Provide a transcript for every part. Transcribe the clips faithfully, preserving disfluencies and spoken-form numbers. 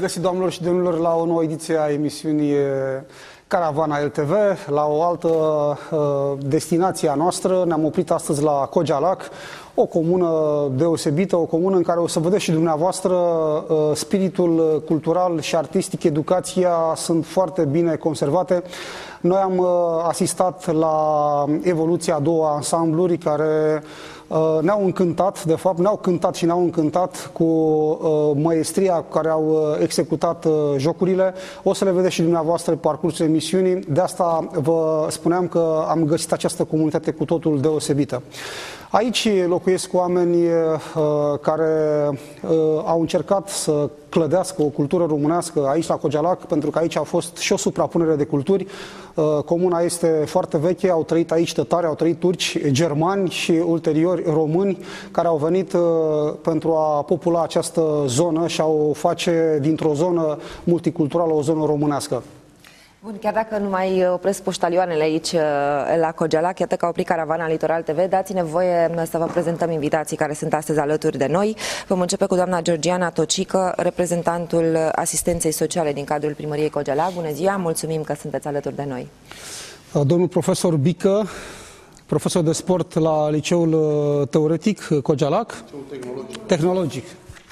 regăsit, doamnelor și domnilor, la o nouă ediție a emisiunii Caravana L T V, la o altă uh, destinație a noastră. Ne-am oprit astăzi la Cojalac, o comună deosebită, o comună în care o să vedeți și dumneavoastră uh, spiritul cultural și artistic, educația sunt foarte bine conservate. Noi am uh, asistat la evoluția a două ansambluri care uh, ne-au încântat, de fapt, ne-au cântat și ne-au încântat cu uh, măestria cu care au uh, executat uh, jocurile. O să le vedeți și dumneavoastră pe parcursul emisiunii. De asta vă spuneam că am găsit această comunitate cu totul deosebită. Aici locuiesc oameni uh, care uh, au încercat să clădească o cultură românească aici la Cojalac, pentru că aici a fost și o suprapunere de culturi. Uh, comuna este foarte veche, au trăit aici tătari, au trăit turci, germani și ulterior români care au venit uh, pentru a popula această zonă și au face dintr-o zonă multiculturală o zonă românească. Bun, chiar dacă nu mai opresc poștalioanele aici la Cojalac, iată că a oprit Caravana Litoral T V, dați-ne voie să vă prezentăm invitații care sunt astăzi alături de noi. Vom începe cu doamna Georgiana Tocică, reprezentantul asistenței sociale din cadrul Primăriei Cojalac. Bună ziua, mulțumim că sunteți alături de noi. Domnul profesor Bică, profesor de sport la Liceul Teoretic Cojalac. Tehnologic. Tehnologic.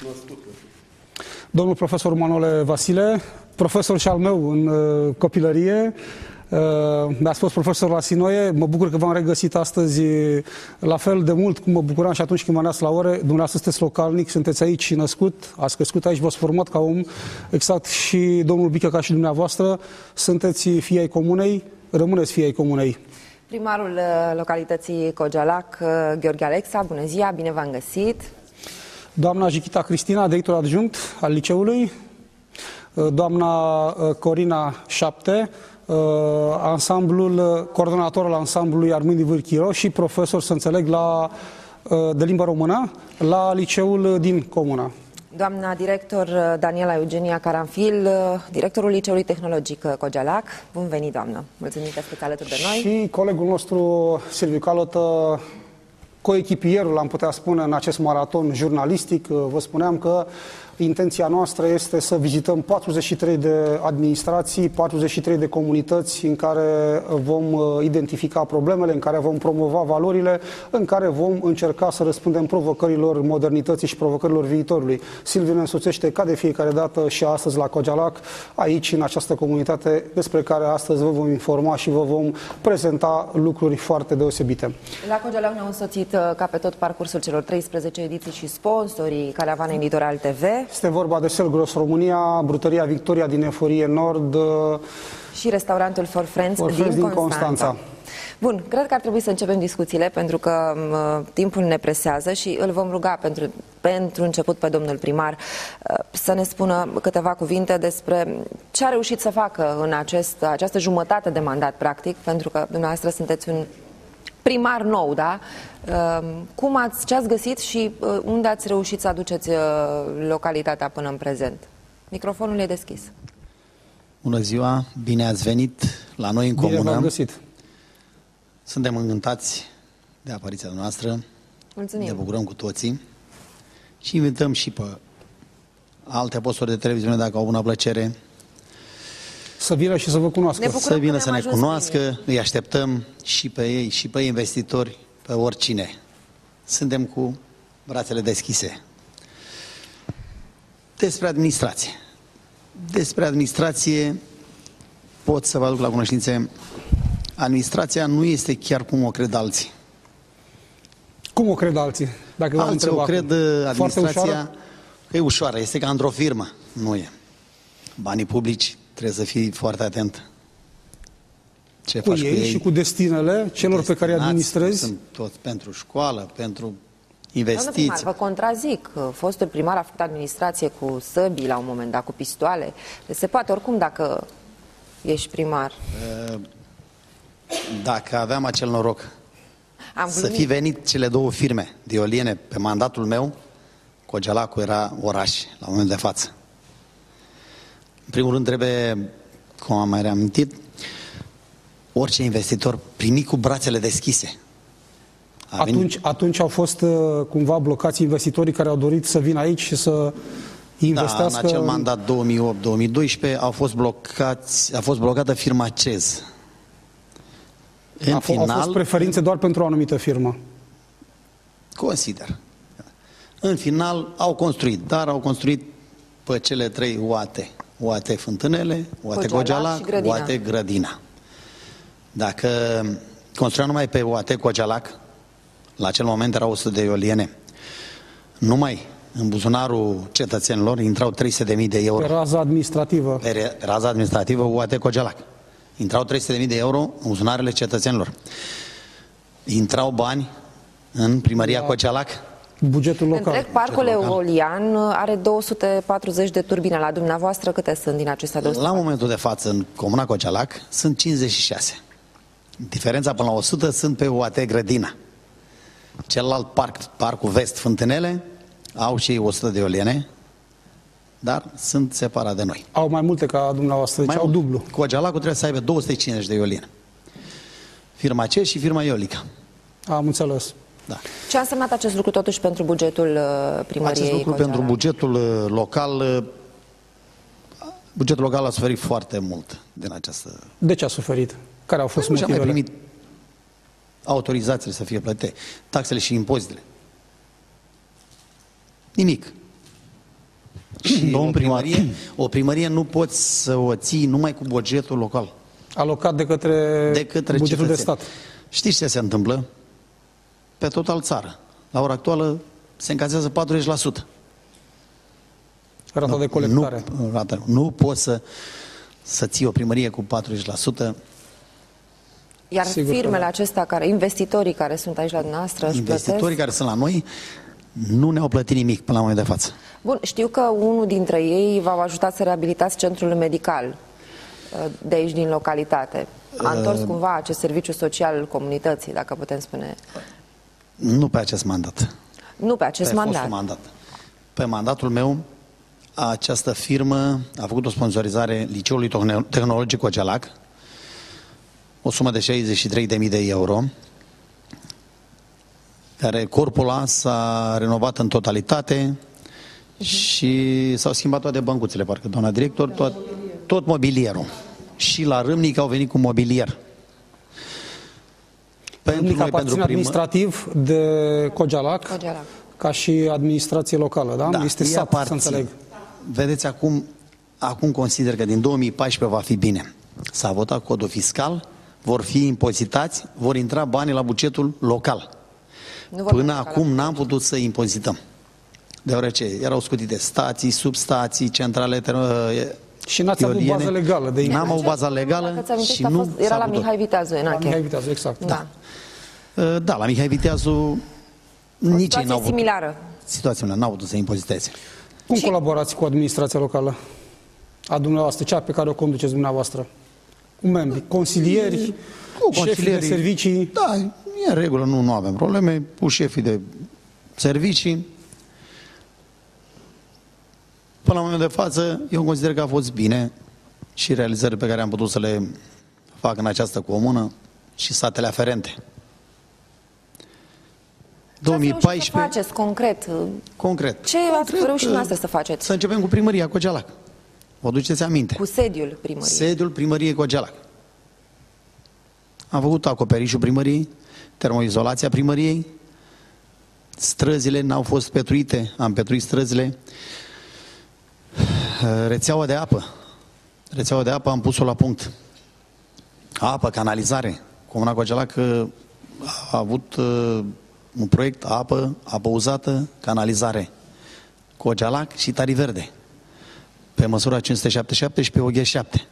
Domnul profesor Manole Vasile, profesor și al meu în uh, copilărie, uh, mi-a fost profesor la Sinoie. Mă bucur că v-am regăsit astăzi la fel de mult cum mă bucuram și atunci când m-am la ore. Dumneavoastră sunteți localnic, sunteți aici născut, ați crescut aici, v-ați format ca om, exact și domnul Bică ca și dumneavoastră. Sunteți fii ai comunei, rămâneți fii ai comunei. Primarul localității Cojalac, Gheorghe Alexa, bună ziua, bine v-am găsit. Doamna Jichita Cristina, director adjunct al liceului. Doamna Corina Șapte, ansamblul, coordonator al ansamblului Armindi Vârchiro și profesor, să înțeleg, la, de limba română la liceul din comuna. Doamna director Daniela Eugenia Caranfil, directorul Liceului Tehnologic Cojalac. Bun venit, doamnă! Mulțumim că sunteți alături de noi. Și colegul nostru, Silviu Calotă, coechipierul, am putea spune, în acest maraton jurnalistic. Vă spuneam că intenția noastră este să vizităm patruzeci și trei de administrații, patruzeci și trei de comunități în care vom identifica problemele, în care vom promova valorile, în care vom încerca să răspundem provocărilor modernității și provocărilor viitorului. Silviu ne însoțește ca de fiecare dată și astăzi la Cojalac, aici, în această comunitate, despre care astăzi vă vom informa și vă vom prezenta lucruri foarte deosebite. La Cojalac ne-au însoțit ca pe tot parcursul celor treisprezece ediții și sponsorii Caravanei Litoral T V. Este vorba de Selgros România, Brutăria Victoria din Eforie Nord și restaurantul For Friends, For Friends din, din Constanța. Constanța. Bun, cred că ar trebui să începem discuțiile pentru că uh, timpul ne presează și îl vom ruga pentru, pentru început pe domnul primar uh, să ne spună câteva cuvinte despre ce a reușit să facă în acest, această jumătate de mandat, practic, pentru că dumneavoastră sunteți un primar nou, da? Cum ați, ce ați găsit și unde ați reușit să aduceți localitatea până în prezent? Microfonul e deschis. Bună ziua, bine ați venit la noi în comună. Bine v-am găsit. Suntem încântați de apariția noastră. Mulțumim. Ne bucurăm cu toții și invităm și pe alte posturi de televiziune, dacă au bună plăcere, să vină și să vă cunoască. Să vină să ne cunoască, îi așteptăm și pe ei, și pe investitori, pe oricine. Suntem cu brațele deschise. Despre administrație. Despre administrație pot să vă aduc la cunoștințe. Administrația nu este chiar cum o cred alții. Cum o cred alții? Dacă alții o cred administrația că e ușoară, este ca într-o firmă. Nu e. Banii publici trebuie să fii foarte atent. Ce cu faci ei cu ei și cu destinele celor pe care îi administrezi. Sunt toți pentru școală, pentru investiții. Primar, vă contrazic. Fostul primar a făcut administrație cu săbii la un moment dat, cu pistoale. Se poate oricum dacă ești primar. Dacă aveam acel noroc Am să fi venit cele două firme de eoliene pe mandatul meu, Cojalacul era oraș la moment de față. În primul rând trebuie, cum am mai reamintit, orice investitor primi cu brațele deschise. Atunci, atunci au fost uh, cumva blocați investitorii care au dorit să vină aici și să investească... Da, în acel mandat două mii opt două mii doisprezece a fost, blocați, a fost blocată firma CEZ. În a final, au fost preferințe doar pentru o anumită firmă. Consider. În final au construit, dar au construit pe cele trei U A T. U A T Fântânele, U A T Kojalac, U A T Grădina. Dacă construiau numai pe U A T Kojalac, la acel moment erau o sută de eoliene, numai în buzunarul cetățenilor intrau trei sute de mii de euro. Pe raza administrativă. Pe raza administrativă U A T Kojalac. Intrau trei sute de mii de euro în buzunarele cetățenilor. Intrau bani în primăria da. Kojalac. Bugetul local. Întreg parcul eolian are două sute patruzeci de turbine. La dumneavoastră câte sunt din acestea două sute? La momentul de față, în comuna Kojalac, sunt cincizeci și șase. Diferența până la o sută sunt pe U A T Grădina. Celălalt parc, parcul Vest Fântânele, au și ei o sută de eoliene, dar sunt separat de noi. Au mai multe ca dumneavoastră, deci mai au dublu. Kojalacul trebuie să aibă două sute cincizeci de eoliene. Firma C și firma Iolica. Am înțeles. Da. Ce a însemnat acest lucru totuși pentru bugetul primăriei Acest lucru Kojalac? pentru bugetul local, bugetul local a suferit foarte mult din această... De ce a suferit? Care au fost păi motivele? Nu și-a mai primit autorizațiile să fie plătite, taxele și impozitele. Nimic. Și o primărie, o primărie nu poți să o ții numai cu bugetul local. Alocat de către, de către bugetul cetățeni. de stat. Știți ce se întâmplă? Pe total țară. La ora actuală se încasează patruzeci la sută. Rata nu, de colectare. Nu, rata, nu poți să, să ții o primărie cu patruzeci la sută. Iar Sigur firmele da. acestea, care, investitorii care sunt aici la dumneavoastră, își Investitorii plătesc? care sunt la noi nu ne-au plătit nimic până la momentul de față. Bun, știu că unul dintre ei v-a ajutat să reabilitați centrul medical de aici din localitate. A întors uh, cumva acest serviciu social comunității, dacă putem spune. Nu pe acest mandat. Nu pe acest pe mandat. mandat. Pe mandatul meu, această firmă a făcut o sponsorizare Liceului Tehnologic Kojalac, o sumă de șaizeci și trei de mii de euro, care corpul ăla s-a renovat în totalitate uh-huh. și s-au schimbat toate băncuțele, parcă, doamna director, tot, tot mobilierul. Și la Râmnic au venit cu mobilier. Pentru noi, pentru primă... administrativ de Kojalac, Kojalac, ca și administrație locală, da? Da, este sat, să înțeleg. Vedeți, acum, acum consider că din două mii paisprezece va fi bine. S-a votat codul fiscal, vor fi impozitați, vor intra banii la bugetul local. Până acum n-am putut să impozităm. Deoarece erau scutite stații, substații, centrale... Și n-ați avut bază legală de N-am avut baza legală și nu fost, era la Mihai Viteazu, La Mihai Viteazu, exact. Da, da, da la Mihai Viteazu nici ei n-au avut... similară. Situația n-au putut să impoziteze. Cum și... colaborați cu administrația locală? A dumneavoastră, cea pe care o conduceți dumneavoastră? Cu membri, consilieri, cu șefii de servicii? Da, e în regulă, nu, nu avem probleme. Cu șefii de servicii. Până la momentul de față, eu consider că a fost bine și realizările pe care am putut să le fac în această comună și satele aferente. două mii paisprezece... Ce ați faceți concret? Concret. Ce concret, ați reușit noastră să faceți? Să începem cu primăria Kojalac. Vă duceți aminte. Cu sediul primăriei. Sediul primăriei Kojalac. Am făcut acoperișul primăriei, termoizolația primăriei, străzile n-au fost petruite, am petruit străzile, rețeaua de apă. Rețeaua de apă am pus-o la punct. Apă, canalizare. Comuna Kojalac a avut un proiect, apă, apă uzată, canalizare. Kojalac și Tari Verde. Pe măsura cinci sute șaptezeci și șapte și pe O G șapte.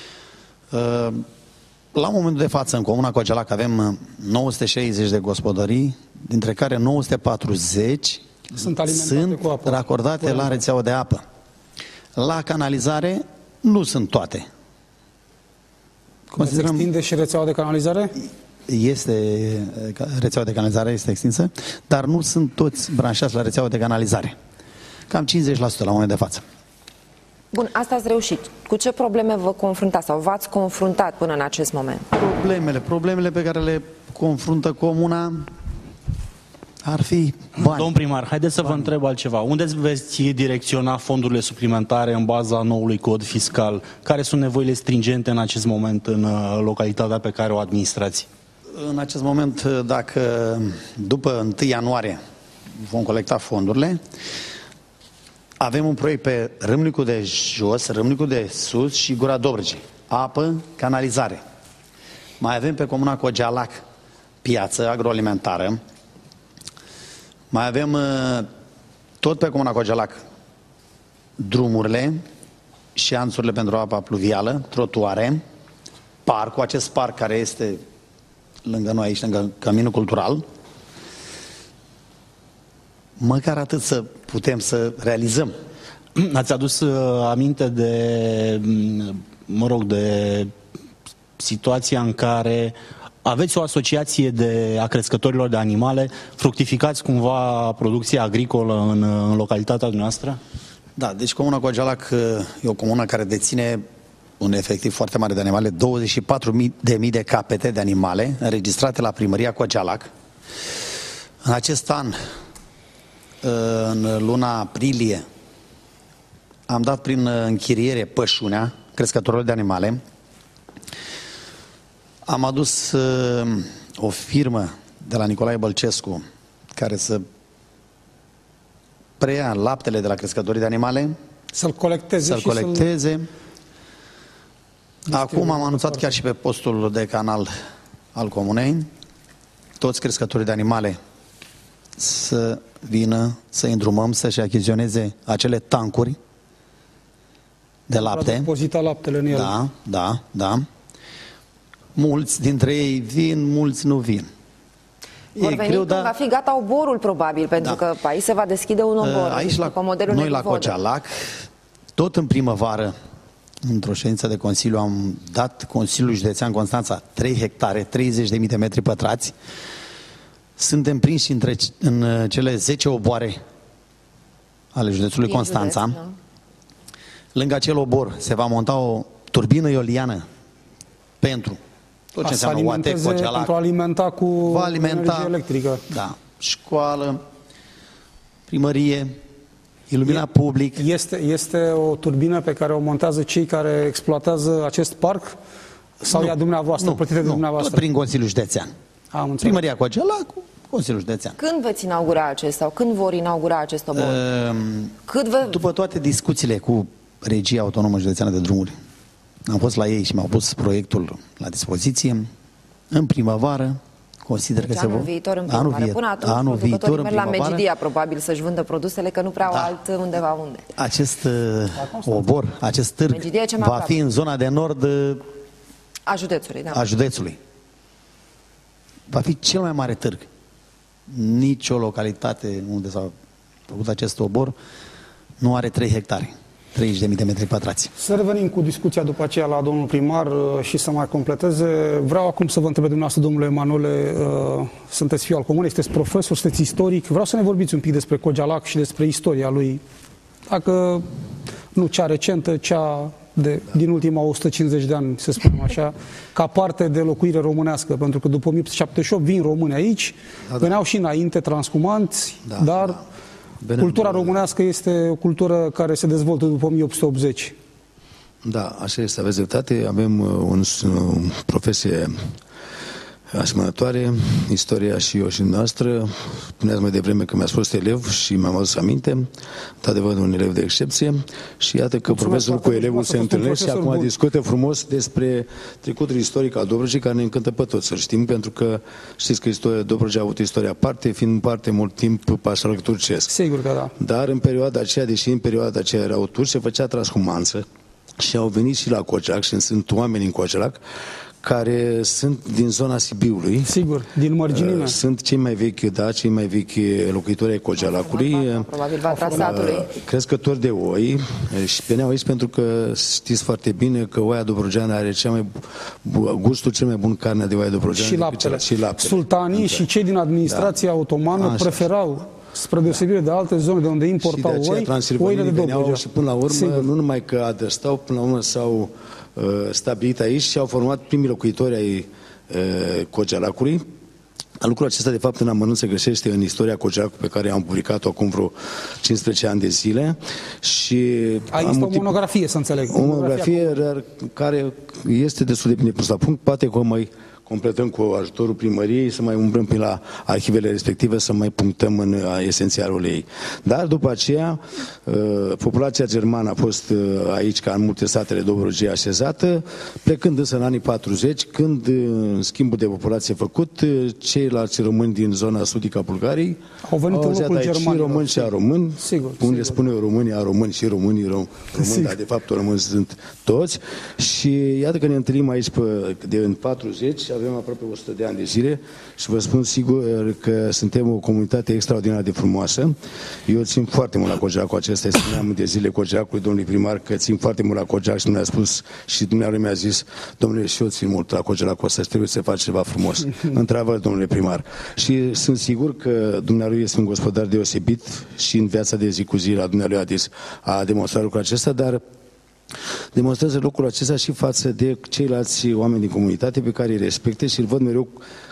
La momentul de față, în comuna Kojalac, avem nouă sute șaizeci de gospodării, dintre care nouă sute patruzeci sunt, sunt cu apă. racordate Până la rețeaua de apă. La canalizare nu sunt toate. Considerăm... Se extinde și rețeaua de canalizare? Este, rețeaua de canalizare este extinsă, dar nu sunt toți branșați la rețeaua de canalizare. Cam cincizeci la sută la moment de față. Bun, asta ați reușit. Cu ce probleme vă confruntați sau v-ați confruntat până în acest moment? Problemele, problemele pe care le confruntă comuna, ar fi bani. Domn primar, haideți să vă întreb altceva. Unde veți direcționa fondurile suplimentare în baza noului cod fiscal? Care sunt nevoile stringente în acest moment în localitatea pe care o administrați? În acest moment, dacă după întâi ianuarie vom colecta fondurile, avem un proiect pe Râmnicul de Jos, Râmnicul de Sus și Gura Dobrogei. Apă, canalizare. Mai avem pe comuna Cogealac piață agroalimentară. Mai avem tot pe comuna Cogealac drumurile și anțurile pentru apa pluvială, trotuare, parcul, acest parc care este lângă noi aici, lângă Căminul Cultural. Măcar atât să putem să realizăm. Ați adus aminte de, mă rog, de situația în care aveți o asociație de a crescătorilor de animale, fructificați cumva producția agricolă în, în localitatea noastră? Da, deci comuna Cogealac e o comună care deține un efectiv foarte mare de animale, douăzeci și patru de mii de capete de animale înregistrate la primăria Cogealac. În acest an, în luna aprilie, am dat prin închiriere pășunea crescătorilor de animale. Am adus uh, o firmă de la Nicolae Bălcescu care să preia laptele de la crescătorii de animale, să-l colecteze. Să-l colecteze. Să Acum am anunțat chiar și pe postul de canal al comunei, toți crescătorii de animale să vină, să îndrumăm, să-și achiziționeze acele tancuri de lapte. Depozita laptele în ele. Da, da, da. Mulți dintre ei vin, mulți nu vin. Vor veni când dar... va fi gata oborul, probabil, pentru da. că aici se va deschide un obor. Aici, la, noi la Cogealac, tot în primăvară, într-o ședință de Consiliu, am dat Consiliul Județean Constanța trei hectare, treizeci de mii de metri pătrați. Suntem prinși între, în cele zece oboare ale județului Din Constanța. Județ, da. Lângă acel obor se va monta o turbină eoliană pentru tot ce înseamnă O A T, Cogealac. Pentru a alimenta cu va alimenta, energie electrică. Da, școală, primărie, iluminat public. Este, este o turbină pe care o montează cei care exploatează acest parc? Sau e a dumneavoastră, plătită de nu, dumneavoastră? Tot prin Consiliul Județean. Am Primăria Cogealac, Consiliul Județean. Când veți inaugura acest sau când vor inaugura acest obor? Uh, Cât vă... După toate discuțiile cu Regia Autonomă Județeană de Drumuri, am fost la ei și mi-au pus proiectul la dispoziție. În primăvară, consider deci că anul se vor... viitor în primăvară. Anul Până atunci, anul viitor merg la Megidia, probabil, să-și vândă produsele, că nu prea au da. alt undeva unde. Acest uh, obor, acest târg va aproape. fi în zona de nord uh, a județului. Da. A județului. Va fi cel mai mare târg. Nici o localitate unde s-a făcut acest obor nu are trei hectare. treizeci de mii de metri pătrați. Să revenim cu discuția după aceea la domnul primar și să mai completeze. Vreau acum să vă întreb de dumneavoastră, domnule Emanuele, sunteți fiu al comunei, sunteți profesor, sunteți istoric. Vreau să ne vorbiți un pic despre Cogealac și despre istoria lui. Dacă nu cea recentă, cea de, din ultima o sută cincizeci de ani, să spunem așa, ca parte de locuire românească. Pentru că după o mie opt sute șaptezeci și opt vin români aici, da, da. veneau și înainte transhumanți, da, dar... Da. Bine, cultura românească este o cultură care se dezvoltă după o mie opt sute optzeci. Da, așa este, aveți dreptate. Avem un, o profesie asemănătoare, istoria și eu și noastră. Spuneați mai devreme că mi-a fost elev și mi-am adus aminte, într-adevăr un elev de excepție, și iată că Mulțumesc, profesorul cu elevul se întâlnesc și acum bun. discută frumos despre trecutul istoric al Dobrogei, care ne încântă pe toți să știm, pentru că știți că istoria Dobrogei a avut istoria aparte, fiind parte mult timp pașalc turcesc. Sigur că da. Dar în perioada aceea, deși în perioada aceea erau turci, se făcea transhumanță și au venit și la Cogealac și sunt oameni în Cogealac care sunt din zona Sibiului. Sigur, din mărginime. Sunt cei mai vechi, da, cei mai vechi locuitori ai Cogealacului. Probabil va trasatului. Crescători de oi și veneau aici pentru că știți foarte bine că oaia dobrogeană are cea mai gustul cel mai bun, carnea de oaia dobrogeană. Și laptele. Și laptele. Sultanii și cei din administrația da. otomană Așa. preferau, spre deosebire de alte zone de unde importau oi, oile de Dobrogea. Și până la urmă, Sigur. nu numai că adăstau, până la urmă s-au stabilit aici și au format primii locuitori ai uh, Cogealacului, Lucrul acesta, de fapt, în amănunt se găsește în istoria Kojak, pe care am publicat-o acum vreo cincisprezece ani de zile. Și aici o monografie, să înțeleg. O monografie care este destul de bine pus la punct, poate că o mai completăm cu ajutorul primăriei, să mai umbrăm prin la arhivele respective, să mai punctăm în esențialul ei. Dar după aceea, populația germană a fost aici, ca în multe statele Dobrogei, așezată, plecând însă în anii patruzeci, când în schimbul de populație făcut, ceilalți români din zona sudică a Bulgariei au venit în locul germanilor. Și români și a români, sigur, unde sigur. spune România, români și românii rom, români, dar de fapt români sunt toți. Și iată că ne întâlnim aici pe, de în patruzeci, avem aproape o sută de ani de zile și vă spun sigur că suntem o comunitate extraordinar de frumoasă. Eu țin foarte mult la Kojak-ul acesta, spuneam de zile Kojak-ului domnului primar că țin foarte mult la Kojak și mi-a spus și dumneavoastră mi-a zis, domnule, și eu țin mult la Kojak-ul ăsta și trebuie să faci ceva frumos. Într-adevăr, domnule primar. Și sunt sigur că dumneavoastră este un gospodar deosebit și în viața de zi cu zi la dumneavoastră a demonstrat lucrul acesta, dar demonstrează lucrul acesta și față de ceilalți oameni din comunitate pe care îi respecte și îl văd mereu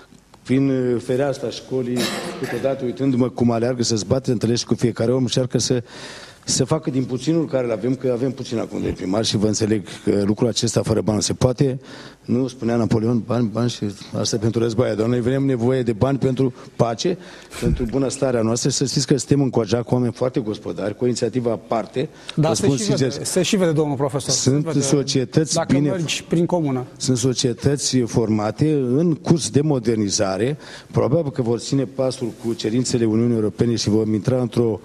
prin fereastra școlii, câteodată uitându-mă cum aleargă să-ți bate, întâlnești cu fiecare om, încearcă să să facă din puținul care îl avem, că avem puțin acum de primar și vă înțeleg că lucrul acesta fără bani se poate. Nu spunea Napoleon, bani, bani și asta pentru război, dar noi avem nevoie de bani pentru pace, pentru bunăstarea noastră și să știți că suntem în Kojak cu oameni foarte gospodari, cu o inițiativă aparte. Da, se și, vede, se și vede, domnul profesor. Sunt vede, societăți dacă bine, mergi prin comună. Sunt societăți formate în curs de modernizare, probabil că vor ține pasul cu cerințele Uniunii Europene și vor intra într-o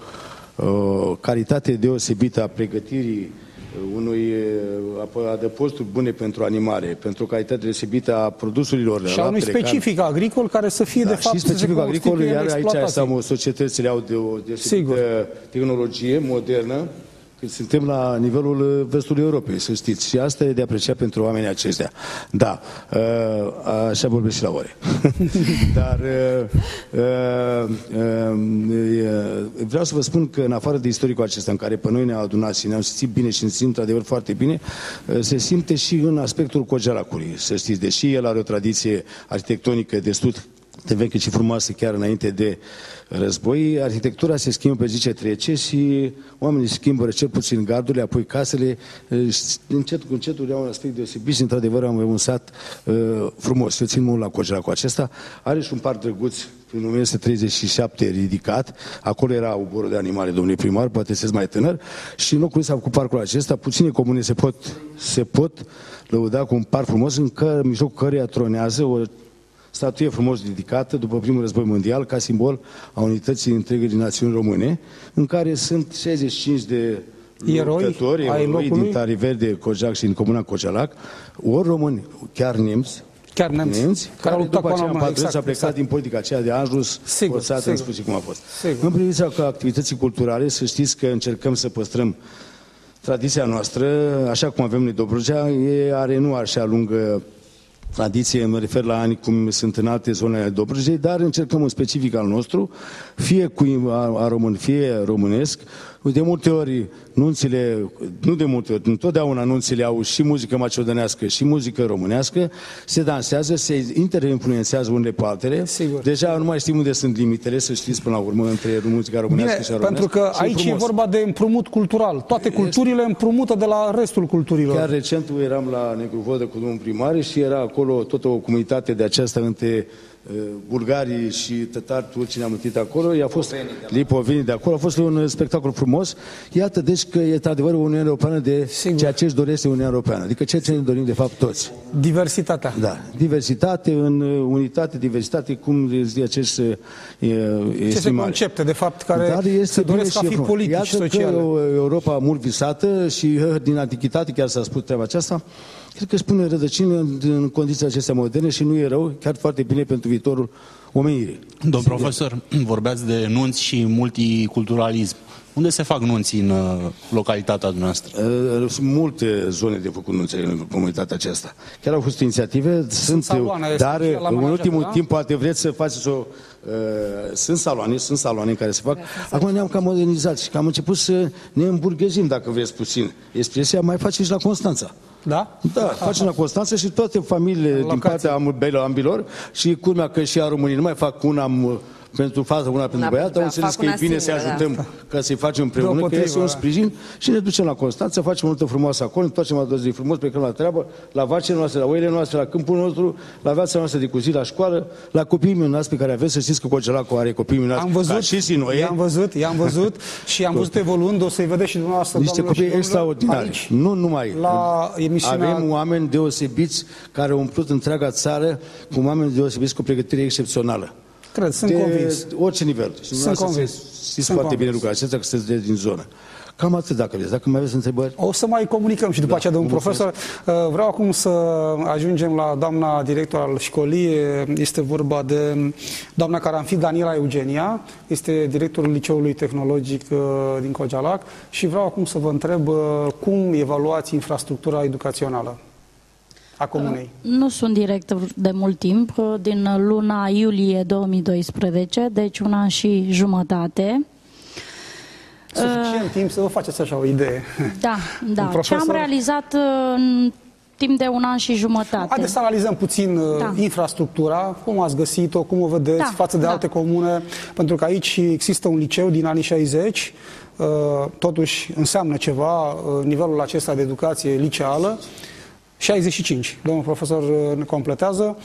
Uh, calitate deosebită a pregătirii unui adăposturi bune pentru animale, pentru o calitate deosebită a produsurilor. Și a unui specific can... agricol care să fie, da, de fapt, și specific agricol, iar aici societățile au de o deosebită tehnologie modernă, că suntem la nivelul vestului Europei, să știți. Și asta e de apreciat pentru oamenii aceștia. Da, așa vorbesc și la ore. Dar vreau să vă spun că în afară de istoricul acesta în care pe noi ne-a adunat și ne-am simțit bine și ne simțim într-adevăr foarte bine, se simte și în aspectul Kojalacului, să știți. Deși el are o tradiție arhitectonică destul de veche și frumoasă chiar înainte de război, arhitectura se schimbă pe zi ce trece și oamenii schimbă cel puțin gardurile, apoi casele, încet cu încetul au un aspect deosebit și într-adevăr am un sat uh, frumos. Eu țin mult la Kojak cu acesta. Are și un parc drăguț prin o mie nouă sute treizeci și șapte ridicat. Acolo era oborul de animale, domnule primar, poate sunteți mai tânăr. Și în locul ăsta cu parcul acesta, puține comune se pot, se pot lăuda cu un parc frumos în, care, în mijlocul căreia tronează o statuie frumos ridicată după primul război mondial ca simbol a unității întregii națiuni române, în care sunt șaizeci și cinci de luptători, eroi din Tariver de Kojak și din comuna Kojalac, ori români, chiar nemți, chiar nemți, nemți care, care după aceea în patru exact, a plecat exact. din politica aceea de Anjus, forțată, în spus cum a fost. Sigur. În privința că activității culturale, să știți că încercăm să păstrăm tradiția noastră, așa cum avem noi Dobrogea, e, are nu așa lungă tradiție, mă refer la ani cum sunt în alte zone ale Dobrogei, dar încercăm un specific al nostru, fie cu a, a român, fie românesc. De multe ori, nunțile, nu de multe ori, întotdeauna nunțile au și muzică macedonească și muzică românească, se dansează, se interinfluențează unele pe altele. Sigur. Deja nu mai știm unde sunt limitele, să știți până la urmă, între muzica românească Bine, și a românească. Pentru că aici frumos. E vorba de împrumut cultural. Toate culturile este... împrumută de la restul culturilor. Chiar recent eram la Negruvodă cu domnul primar și era acolo toată o comunitate de aceasta între bulgarii și tătari turci, ne-am întâlnit acolo, i-a fost lipovenii de acolo, a fost un spectacol frumos. Iată, deci că e adevăr o Uniune Europeană de Sigur. Ceea ce își dorește Uniunea Europeană, adică ceea ce ne dorim de fapt toți. Diversitatea. Da, diversitate în unitate, diversitate, cum zice acest aceste concepte, de fapt, care Dar este se doresc a fi politici și sociale. Iată că Europa mult visată și din antichitate, chiar s-a spus treaba aceasta, cred că își pune rădăcini în, în condițiile acestea moderne și nu e rău, chiar foarte bine pentru viitorul omenirii. Domn profesor, vorbeați de nunți și multiculturalism. Unde se fac nunții în localitatea noastră? Sunt multe zone de făcut nunți în comunitatea aceasta. Chiar au fost inițiative, sunt, sunt saloane, dar în ultimul da? timp poate vreți să faceți o... Uh, sunt saloane, sunt saloane în care se fac. Acum ne-am cam modernizat și că am început să ne îmburghezim, dacă vreți puțin. Expresia mai face și la Constanța. Da? Da, facem la Constanța și toate familiile din partea ambilor și culmea că și a României nu mai fac una pentru fată, una pentru băiat, au înțeles că e bine să ajutăm da. ca să-i facem împreună, că este un sprijin și ne ducem la Constanța, facem o notă frumoasă acolo, ne facem a doua zi frumos, plecăm la treabă, la vacile noastre, la oile noastre, la câmpul nostru, la viața noastră de cu zi, la școală, la copiii minunați pe care aveți, să știți că Cogelacul are copii minunați, am văzut, ca și Sinoie. I-am văzut, i-am văzut și am văzut evoluând, o să-i vedeți și dumneavoastră, niște copii extraordinari, aici, nu numai. La emisiunea... Avem oameni deosebiți care au umplut întreaga țară cu oameni deosebiți cu o pregătire excepțională. Cred, sunt de convins. orice nivel. Și sunt convins. Știți foarte convins. bine lucrurile acestea, că sunteți din zonă. Cam atât dacă vreți. Dacă mai aveți întrebări... O să mai comunicăm și după da, aceea, domnul profesor. Vreau acum să ajungem la doamna director al școlii. Este vorba de doamna Caranfi Daniela Eugenia. Este directorul Liceului Tehnologic din Cogialac. Și vreau acum să vă întreb cum evaluați infrastructura educațională a comunei. Nu sunt director de mult timp, din luna iulie două mii doisprezece, deci un an și jumătate. Suficient uh, timp să vă faceți așa o idee. Da, da. Profesor... Ce am realizat în timp de un an și jumătate. Haideți să analizăm puțin da. infrastructura, cum ați găsit-o, cum o vedeți da, față de da. alte comune, pentru că aici există un liceu din anii șaizeci, totuși înseamnă ceva nivelul acesta de educație liceală. șaizeci și cinci, domnul profesor ne completează,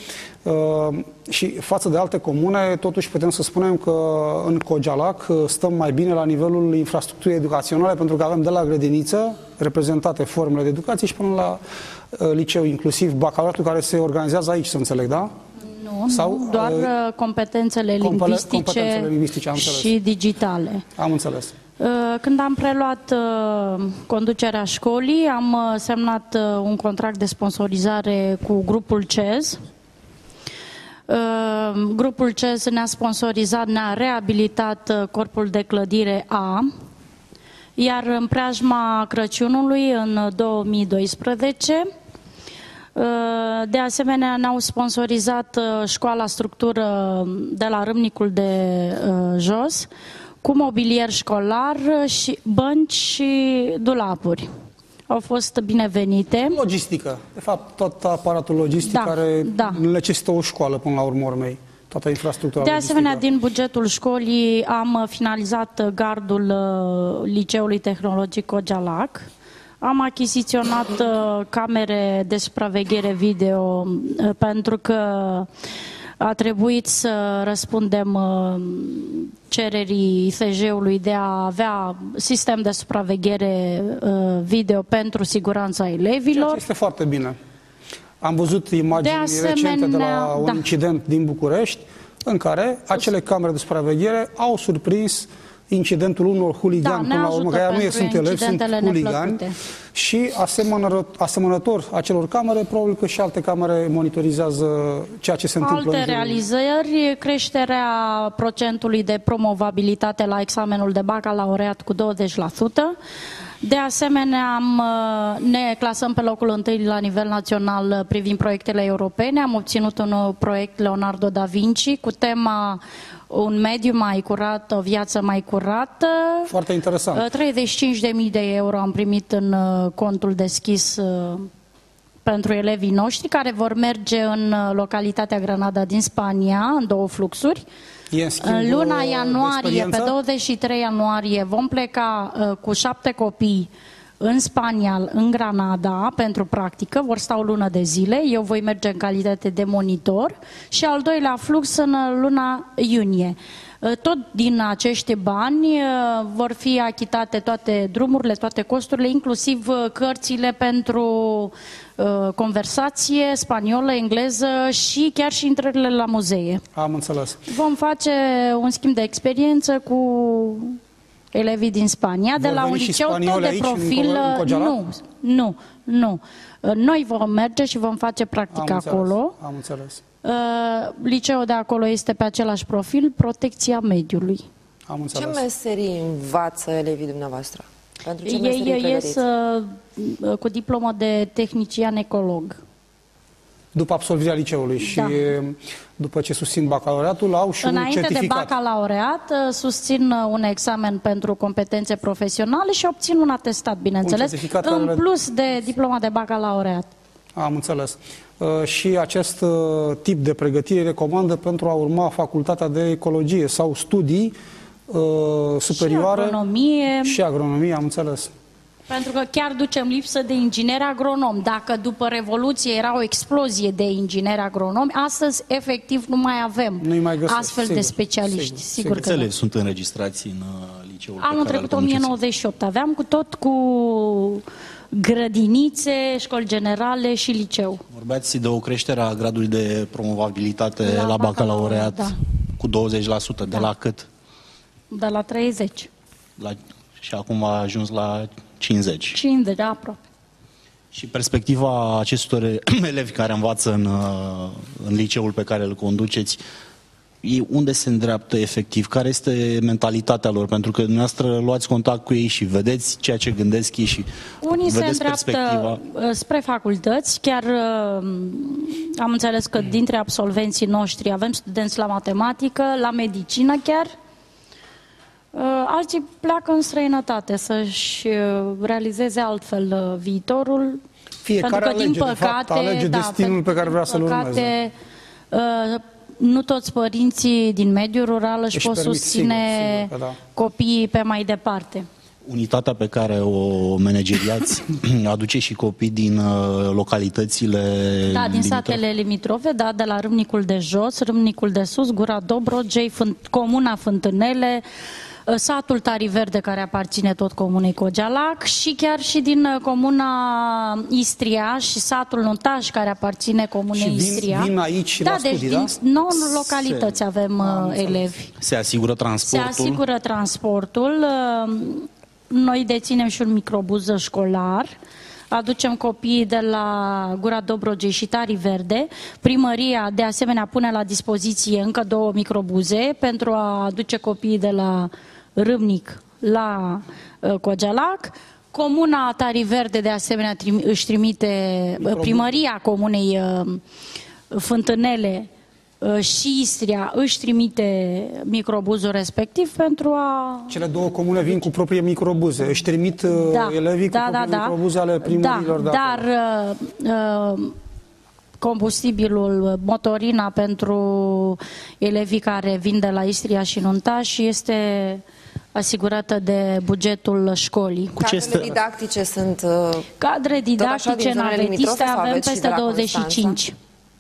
și față de alte comune, totuși putem să spunem că în Cogialac stăm mai bine la nivelul infrastructurii educaționale, pentru că avem de la grădiniță, reprezentate formele de educație, și până la liceu, inclusiv bacalaureatul care se organizează aici, să înțeleg, da? Nu, Sau, nu doar uh, competențele lingvistice, competențele lingvistice am și digitale. Am înțeles. Când am preluat uh, conducerea școlii, am uh, semnat uh, un contract de sponsorizare cu grupul C E Z. Uh, grupul C E Z ne-a sponsorizat, ne-a reabilitat uh, corpul de clădire A, iar în preajma Crăciunului, în două mii doisprezece, uh, de asemenea ne-au sponsorizat uh, școala structură de la Râmnicul de uh, Jos, cu mobilier școlar și bănci și dulapuri. Au fost binevenite. Logistică. De fapt, tot aparatul logistic da, care da. necesită o școală până la urmă urmei. Toată infrastructura De logistică. asemenea, din bugetul școlii am finalizat gardul Liceului Tehnologic Cogialac. Am achiziționat camere de supraveghere video pentru că a trebuit să răspundem cererii I S J-ului de a avea sistem de supraveghere video pentru siguranța elevilor. Ceea ce este foarte bine. Am văzut imagini de asemenea, recente de la un da. incident din București, în care acele camere de supraveghere au surprins incidentul unor huligani, da, până la urmă, că nu sunt elevi, sunt huligani, și asemănător, asemănător acelor camere, probabil că și alte camere monitorizează ceea ce se întâmplă. Alte realizări, creșterea procentului de promovabilitate la examenul de bacalaureat cu douăzeci la sută. De asemenea, am, ne clasăm pe locul întâi la nivel național privind proiectele europene. Am obținut un proiect Leonardo da Vinci cu tema un mediu mai curat, o viață mai curată. Foarte interesant. treizeci și cinci de mii de euro am primit în contul deschis pentru elevii noștri, care vor merge în localitatea Granada din Spania, în două fluxuri. În luna ianuarie, pe douăzeci și trei ianuarie, vom pleca cu șapte copii în Spania, în Granada, pentru practică, vor sta o lună de zile, eu voi merge în calitate de monitor, și al doilea flux în luna iunie. Tot din acești bani vor fi achitate toate drumurile, toate costurile, inclusiv cărțile pentru conversație, spaniolă, engleză și chiar și intrările la muzee. Am înțeles. Vom face un schimb de experiență cu elevii din Spania, vor de la un liceu tot de profil. În, în nu, nu, nu. Noi vom merge și vom face practic am acolo. Înțeles, am înțeles. Uh, liceul de acolo este pe același profil, protecția mediului. Am înțeles. Ce meserii învață elevii dumneavoastră? Pentru ce Ei ies uh, cu diplomă de tehnician ecolog. după absolvirea liceului și Da. după ce susțin bacalaureatul, au și Înainte un certificat. de bacalaureat, susțin un examen pentru competențe profesionale și obțin un atestat, bineînțeles, certificat în care- plus de diploma de bacalaureat. Am înțeles. Uh, și acest uh, tip de pregătire recomandă pentru a urma facultatea de ecologie sau studii uh, superioare. Și agronomie. Și agronomie, am înțeles. Pentru că chiar ducem lipsă de ingineri agronomi. Dacă după Revoluție era o explozie de ingineri agronomi, astăzi efectiv nu mai avem Nu-i mai găsesc, astfel sigur, de specialiști. sigur, Sigur, sigur. că Câți da. elevi sunt înregistrați în uh, liceul pe Anul care îl trecut o conduceți? mie nouăzeci și opt aveam, cu tot cu grădinițe, școli generale și liceu. Vorbeați de o creștere a gradului de promovabilitate La la, la bacalaureat, bacalaureat da. cu douăzeci la sută. De Da. la cât? De la treizeci. La, și acum a ajuns la cincizeci. cincizeci, aproape. Și perspectiva acestor elevi care învață în, uh, în liceul pe care îl conduceți, ei unde se îndreaptă efectiv? Care este mentalitatea lor? Pentru că dumneavoastră luați contact cu ei și vedeți ceea ce gândesc ei și Unii se vedeți îndreaptă perspectiva. uh, spre facultăți, chiar uh, am înțeles că dintre absolvenții noștri avem studenți la matematică, la medicină chiar. Uh, Alții pleacă în străinătate să-și uh, realizeze altfel uh, viitorul. Fiecare pentru că, din alege, de păcate, fapt, alege da, destinul pe care vrea din să-l urmeze. păcate, uh, nu toți părinții din mediul rural își, Își pot permit, susține sigur, sigur că da. copiii pe mai departe. Unitatea pe care o manageriați aduce și copii din uh, localitățile Da, din limitrofe? satele limitrofe, da, de la Râmnicul de Jos, Râmnicul de Sus, Gura Dobrogei, Fânt- Comuna Fântânele, satul Tariverde, care aparține tot comunei Cogealac, și chiar și din uh, comuna Istria și satul Nuntaș, care aparține comunei Și vin- Istria. vin aici da, la deci studii, din da? nouă localități avem uh, elevi. Se asigură Se transportul? asigură transportul. uh, Noi deținem și un microbuz școlar. Aducem copiii de la Gura Dobrogei și Tariverde. Primăria, de asemenea, pune la dispoziție încă două microbuze pentru a aduce copiii de la Râmnic la uh, Cogealac. Comuna Tariverde, de asemenea, trim, își trimite, Microbuz. primăria comunei uh, Fântânele uh, și Istria își trimite microbuzul respectiv pentru a... Cele două comune vin cu proprie microbuze. Își trimit uh, elevii cu proprie microbuze ale primărilor de da, acolo. dar uh, uh, combustibilul, motorina pentru elevii care vin de la Istria și Nuntaș este asigurată de bugetul școlii. Cu ce Cadrele este- didactice sunt uh, Cadre așa, din didactice zonele navetiste limitrofe sau avem aveți și de peste la douăzeci și cinci. Constanța?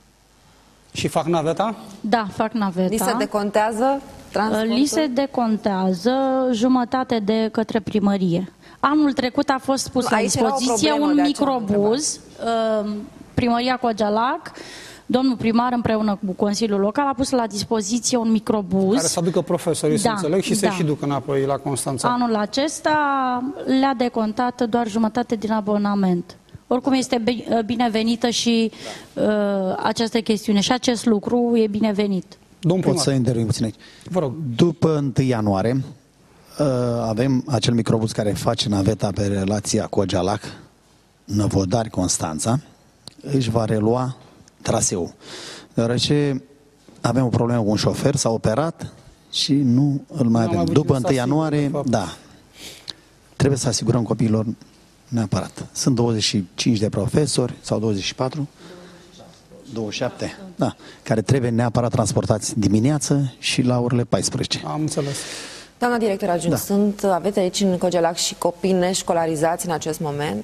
Și fac naveta? Da, fac naveta. li se decontează transportul? Li se decontează jumătate de către primărie. Anul trecut a fost pus Nu, la aici era o dispoziție problemă, un de aceea am microbuz, uh, primăria Cogealac, domnul primar împreună cu Consiliul Local a pus la dispoziție un microbuz. Care să aducă profesorii, să Da, înțeleg, și să da. și ducă înapoi la Constanța. Anul acesta le-a decontat doar jumătate din abonament. Oricum este bi- binevenită și uh, această chestiune și acest lucru e binevenit. Domn Pot primar, să intervin puțin aici. vă rog. După întâi ianuarie uh, avem acel microbus care face naveta pe relația Cogealac, Năvodari, Constanța, își va relua traseul. Deoarece avem o problemă cu un șofer, s-a operat și nu îl mai Nu am avem. avut După timp să întâi asigur, ianuarie, de fapt. da, trebuie să asigurăm copiilor neapărat. Sunt douăzeci și cinci de profesori sau douăzeci și patru? douăzeci și șapte, da, care trebuie neapărat transportați dimineață și la orele paisprezece. Am înțeles. Doamna director adjunct, Da. sunt, aveți aici în Cogelac și copii neșcolarizați în acest moment?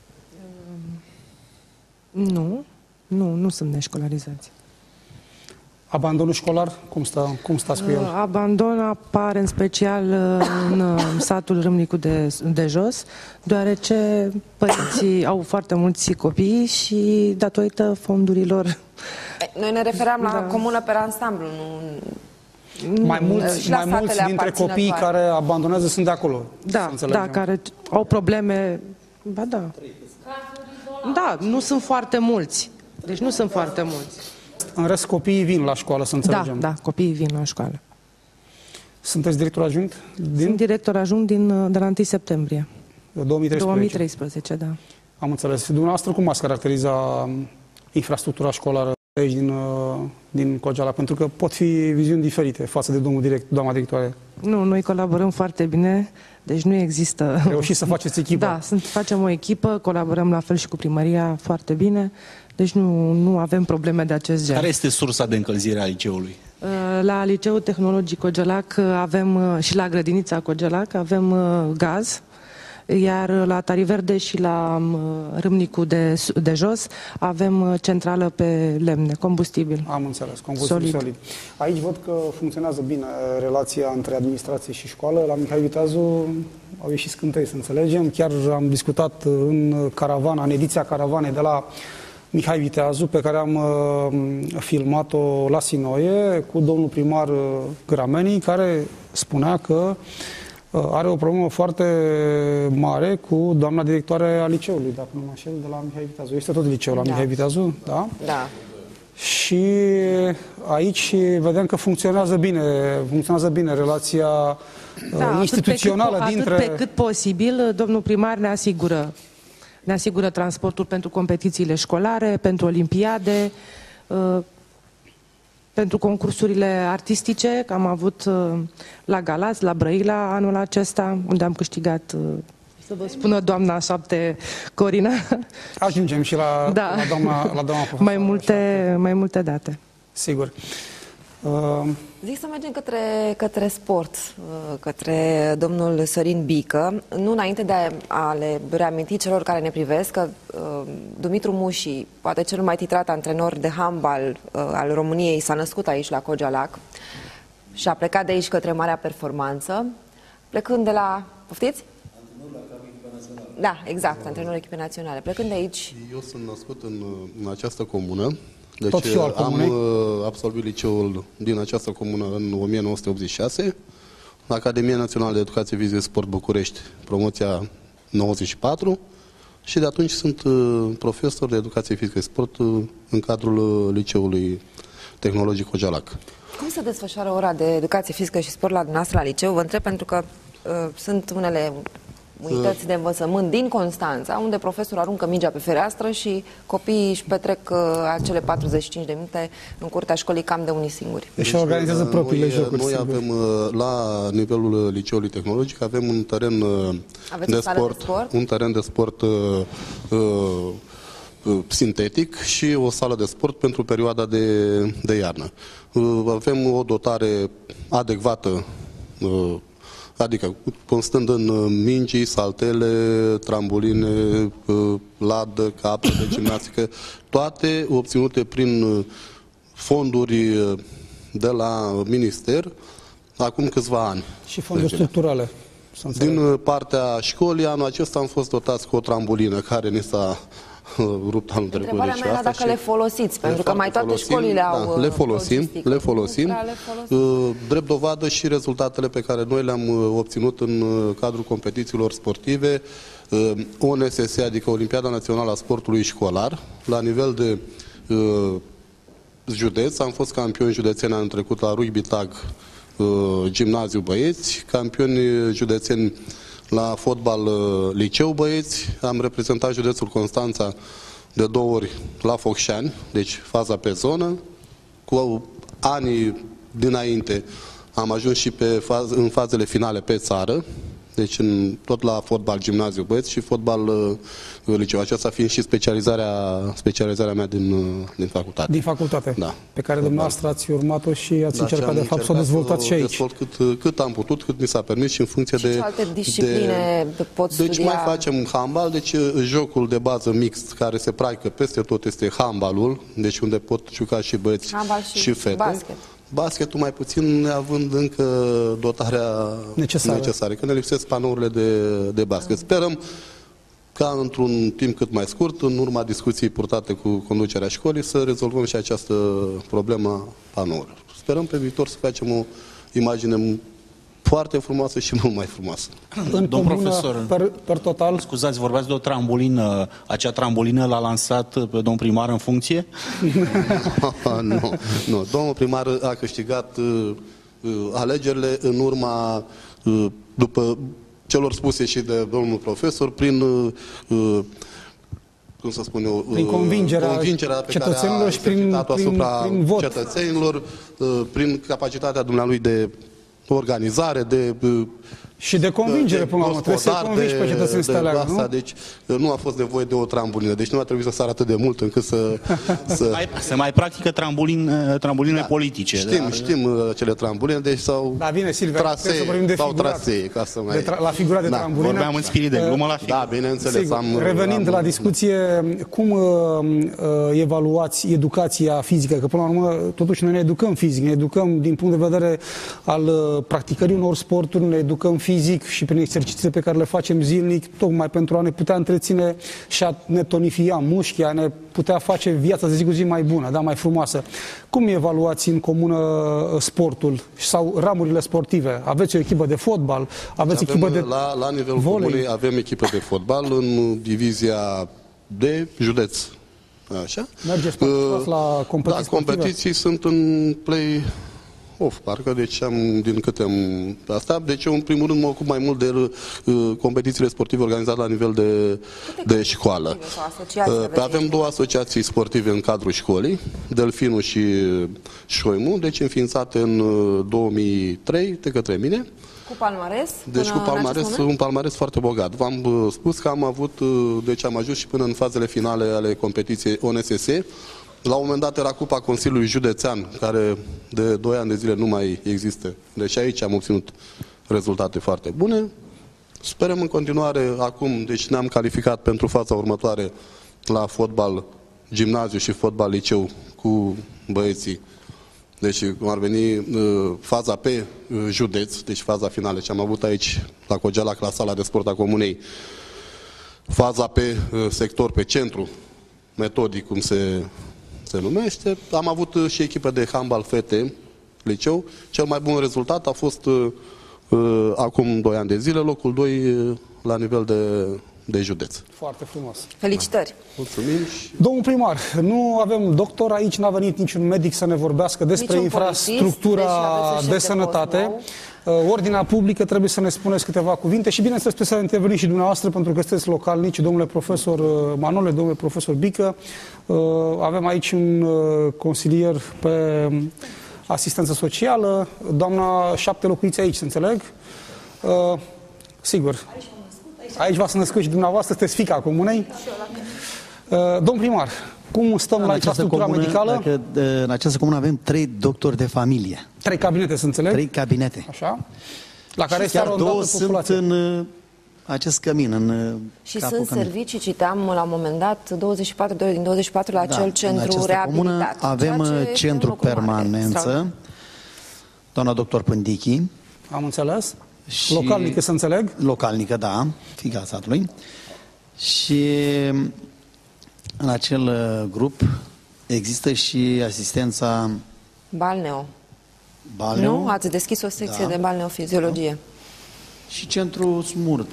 Nu, nu, nu sunt neșcolarizați. Abandonul școlar, cum, stă, cum stați cu el? Uh, Abandon apare în special uh, în uh, satul Râmnicu de, de Jos, deoarece părinții au foarte mulți copii și datorită fondurilor. Noi ne refeream la Da. comună pe ansamblu, nu... Mai mulți, și la mai mulți satele dintre aparținătoare. copiii care abandonează sunt de acolo. să Da, înțelegem. da, care au probleme. Ba da. Da, nu sunt foarte mulți. Deci nu sunt foarte mulți. În rest, copiii vin la școală, să Da, înțelegem. da, copiii vin la școală. Sunteți director adjunct din Sunt director ajung din, uh, de la întâi septembrie două mii treisprezece. două mii treisprezece, da. Am înțeles. Dumneavoastră cum ați caracteriza um, infrastructura școlară aici din, din Kojala, pentru că pot fi viziuni diferite față de domnul direct, doamna directoare. Nu, noi colaborăm foarte bine, deci nu există... Reușiți să faceți echipă? Da, sunt, facem o echipă, colaborăm la fel și cu primăria foarte bine, deci nu, nu avem probleme de acest gen. Care este sursa de încălzire a liceului? La Liceul Tehnologic Kojalac avem, și la grădinița Kojalac avem gaz, iar la Tariverde și la Râmnicu de, de jos avem centrală pe lemne, combustibil. Am înțeles, combustibil solid. solid. Aici văd că funcționează bine relația între administrație și școală. La Mihai Viteazu au ieșit scântei, să înțelegem. Chiar am discutat în caravana, în ediția caravanei de la Mihai Viteazu, pe care am uh, filmat-o la Sinoie, cu domnul primar uh, Gramenii, care spunea că uh, are o problemă foarte mare cu doamna directoare a liceului, dacă nu mă înșel, de la Mihai Viteazu. Este tot liceul la da. Mihai Viteazu, da? Da. Și aici vedem că funcționează bine, funcționează bine relația da, uh, instituțională atât pe cât, dintre... Atât pe cât posibil, domnul primar ne asigură Ne asigură transportul pentru competițiile școlare, pentru olimpiade, pentru concursurile artistice, că am avut la Galați, la Brăila anul acesta, unde am câștigat, să vă spună doamna șapte, Corina. Ajungem și la, da. la doamna, la doamna profesor. Mai multe, mai multe date. Sigur. Uh... Zic să mergem către, către sport, către domnul Sorin Bică, nu înainte de a le reaminti celor care ne privesc că uh, Dumitru Mușii, poate cel mai titrat antrenor de handbal uh, al României, s-a născut aici la Kojalac și a plecat de aici către marea performanță, plecând de la... Poftiți? Antrenor la echipa națională. Da, exact, antrenor echipei naționale. Plecând de aici... Eu sunt născut în, în această comună. Deci Tot fiul al am comunei? absolvit liceul din această comună în o mie nouă sute optzeci și șase, la Academia Națională de Educație Fizică Sport București, promoția nouăzeci și patru, și de atunci sunt profesor de Educație Fizică Sport în cadrul Liceului Tehnologic Kojalac. Cum se desfășoară ora de Educație Fizică și Sport la dumneavoastră la liceu? Vă întreb pentru că uh, sunt unele unități de învățământ din Constanța, unde profesorul aruncă mingea pe fereastră și copiii își petrec uh, acele patruzeci și cinci de minute în curtea școlii cam de unii singuri. Deci organizează propriile noi, jocuri. Noi sigur. avem, la nivelul Liceului Tehnologic, avem un teren de sport, de sport, un teren de sport uh, uh, sintetic și o sală de sport pentru perioada de, de iarnă. Uh, avem o dotare adecvată, uh, adică constând în mingi, saltele, trambuline, ladă, capre de gimnastică, toate obținute prin fonduri de la minister acum câțiva ani. Și fonduri structurale. Din partea școlii, anul acesta am fost dotați cu o trambulină care ni s-a rupt anul trecut. Întrebarea mea era dacă le folosiți, pentru că mai toate folosim, școlile au da, le folosim, le folosim. le folosim. Drept dovadă și rezultatele pe care noi le-am obținut în cadrul competițiilor sportive. O N S S, adică Olimpiada Națională a Sportului Școlar, la nivel de uh, județ, am fost campioni județeni anul trecut la rugby tag uh, gimnaziu băieți, campioni județeni la fotbal uh, liceu băieți, am reprezentat județul Constanța de două ori la Focșani, deci faza pe zonă. Cu anii dinainte am ajuns și pe faz, în fazele finale pe țară, deci în, tot la fotbal gimnaziu băieți și fotbal uh, liceu. Aceasta fiind și specializarea, specializarea mea din, uh, din facultate. Din facultate, da. Pe care dumneavoastră ați urmat-o și ați da, încercat de fapt să o dezvoltați și aici. Cât, cât am putut, cât mi s-a permis și în funcție și de... ce alte discipline de, pot Deci studia? mai facem handbal, deci jocul de bază mixt care se practică peste tot este handbalul, deci unde pot juca și băieți și, și fete. Basket. Basketul mai puțin, având încă dotarea necesară, necesară că ne lipsesc panourile de, de basket. Sperăm ca într-un timp cât mai scurt, în urma discuției purtate cu conducerea școlii, să rezolvăm și această problemă a panourilor. Sperăm pe viitor să facem o imagine foarte frumoasă și mult mai frumoasă. În Domn comună, profesor, per, per total... Scuzați, vorbeați de o trambulină. Acea trambulină l-a lansat pe domnul primar în funcție? nu, nu. Domnul primar a câștigat uh, uh, alegerile în urma, uh, după celor spuse și de domnul profesor, prin uh, cum să spun eu, prin convingerea, convingerea pe cetățenilor care a și prin, asupra prin, prin vot. cetățenilor, prin capacitatea dumnealui de organizare, de și de convingere, până la urmă. Trebuie să convingi pe cetățenii să te aleagă, nu? Deci nu a fost nevoie de o trambulină. Deci nu a trebuit să sară atât de mult încât să... să... Mai, se mai practică trambulin, trambuline da. politice. Știm, dar... știm acele trambuline, deci sau da, bine, Silvia, trasee, de sau figurat, trasee, ca să mai... de tra la figura de da. trambulină. Vorbeam în spirit de glumă la figură. Da, bineînțeles. Sigur, am, revenind am... la discuție, cum uh, uh, evaluați educația fizică? Că până la urmă, totuși, noi ne educăm fizic, ne educăm din punct de vedere al uh, practicării unor sporturi, ne educăm fizic și prin exercițiile pe care le facem zilnic, tocmai pentru a ne putea întreține și a ne tonifia mușchii, a ne putea face viața de zi cu zi mai bună, da, mai frumoasă. Cum evaluați în comună sportul sau ramurile sportive? Aveți o echipă de fotbal? Aveți avem, echipă de la, la nivelul volei? comunei avem echipă de fotbal în divizia de județ. Așa? Mergeți uh, la competiții Da, competiții sunt în play off, parcă, deci am, din câte am asta, deci eu în primul rând mă ocup mai mult de uh, competițiile sportive organizate la nivel de, de școală. Uh, avem două asociații sportive în cadrul școlii, Delfinul și Șoimul, deci înființate în uh, două mii trei de către mine. Cu palmares? Deci cu palmares, un palmares foarte bogat. V-am uh, spus că am avut, uh, deci am ajuns și până în fazele finale ale competiției O N S S. La un moment dat era Cupa Consiliului Județean, care de doi ani de zile nu mai există. Deci aici am obținut rezultate foarte bune. Sperăm în continuare acum, deci ne-am calificat pentru faza următoare la fotbal gimnaziu și fotbal liceu cu băieții. Deci cum ar veni faza pe județ, deci faza finală. Ce am avut aici la Cogealac, la sala de sport a comunei. Faza pe sector, pe centru metodic, cum se... se numește. Am avut și echipă de handbal fete, liceu. Cel mai bun rezultat a fost uh, uh, acum doi ani de zile, locul doi uh, la nivel de, de județ. Foarte frumos. Felicitări! Mulțumim și... Domnul primar, nu avem doctor aici, n-a venit niciun medic să ne vorbească despre niciun infrastructura polițist, de sănătate. Ordinea publică, trebuie să ne spuneți câteva cuvinte și bineînțeles trebuie să interveniți și dumneavoastră pentru că sunteți localnici, domnule profesor Manole, domnule profesor Bică. Avem aici un consilier pe asistență socială, doamna Șapte locuiți aici, să înțeleg? Sigur. Aici v-ați născut și dumneavoastră, sunteți fiica comunei. Domn primar, cum stăm la infrastructura medicală? Dacă, în această comună avem trei doctori de familie. Trei cabinete, să înțeleg? Trei cabinete. Așa. La care și chiar două sunt populație. în acest cămin, în Și capul sunt cămin. servicii, citeam la un moment dat, douăzeci și patru de ore din douăzeci și patru la Da, acel centru în reabilitat. avem centru permanență, doamna doctor Pândichi. Am înțeles. Și localnică, să înțeleg? Localnică, da, fiica satului. Și în acel grup există și asistența Balneo. balneo. Nu? Ați deschis o secție Da. de balneofiziologie. Și centru Smurt.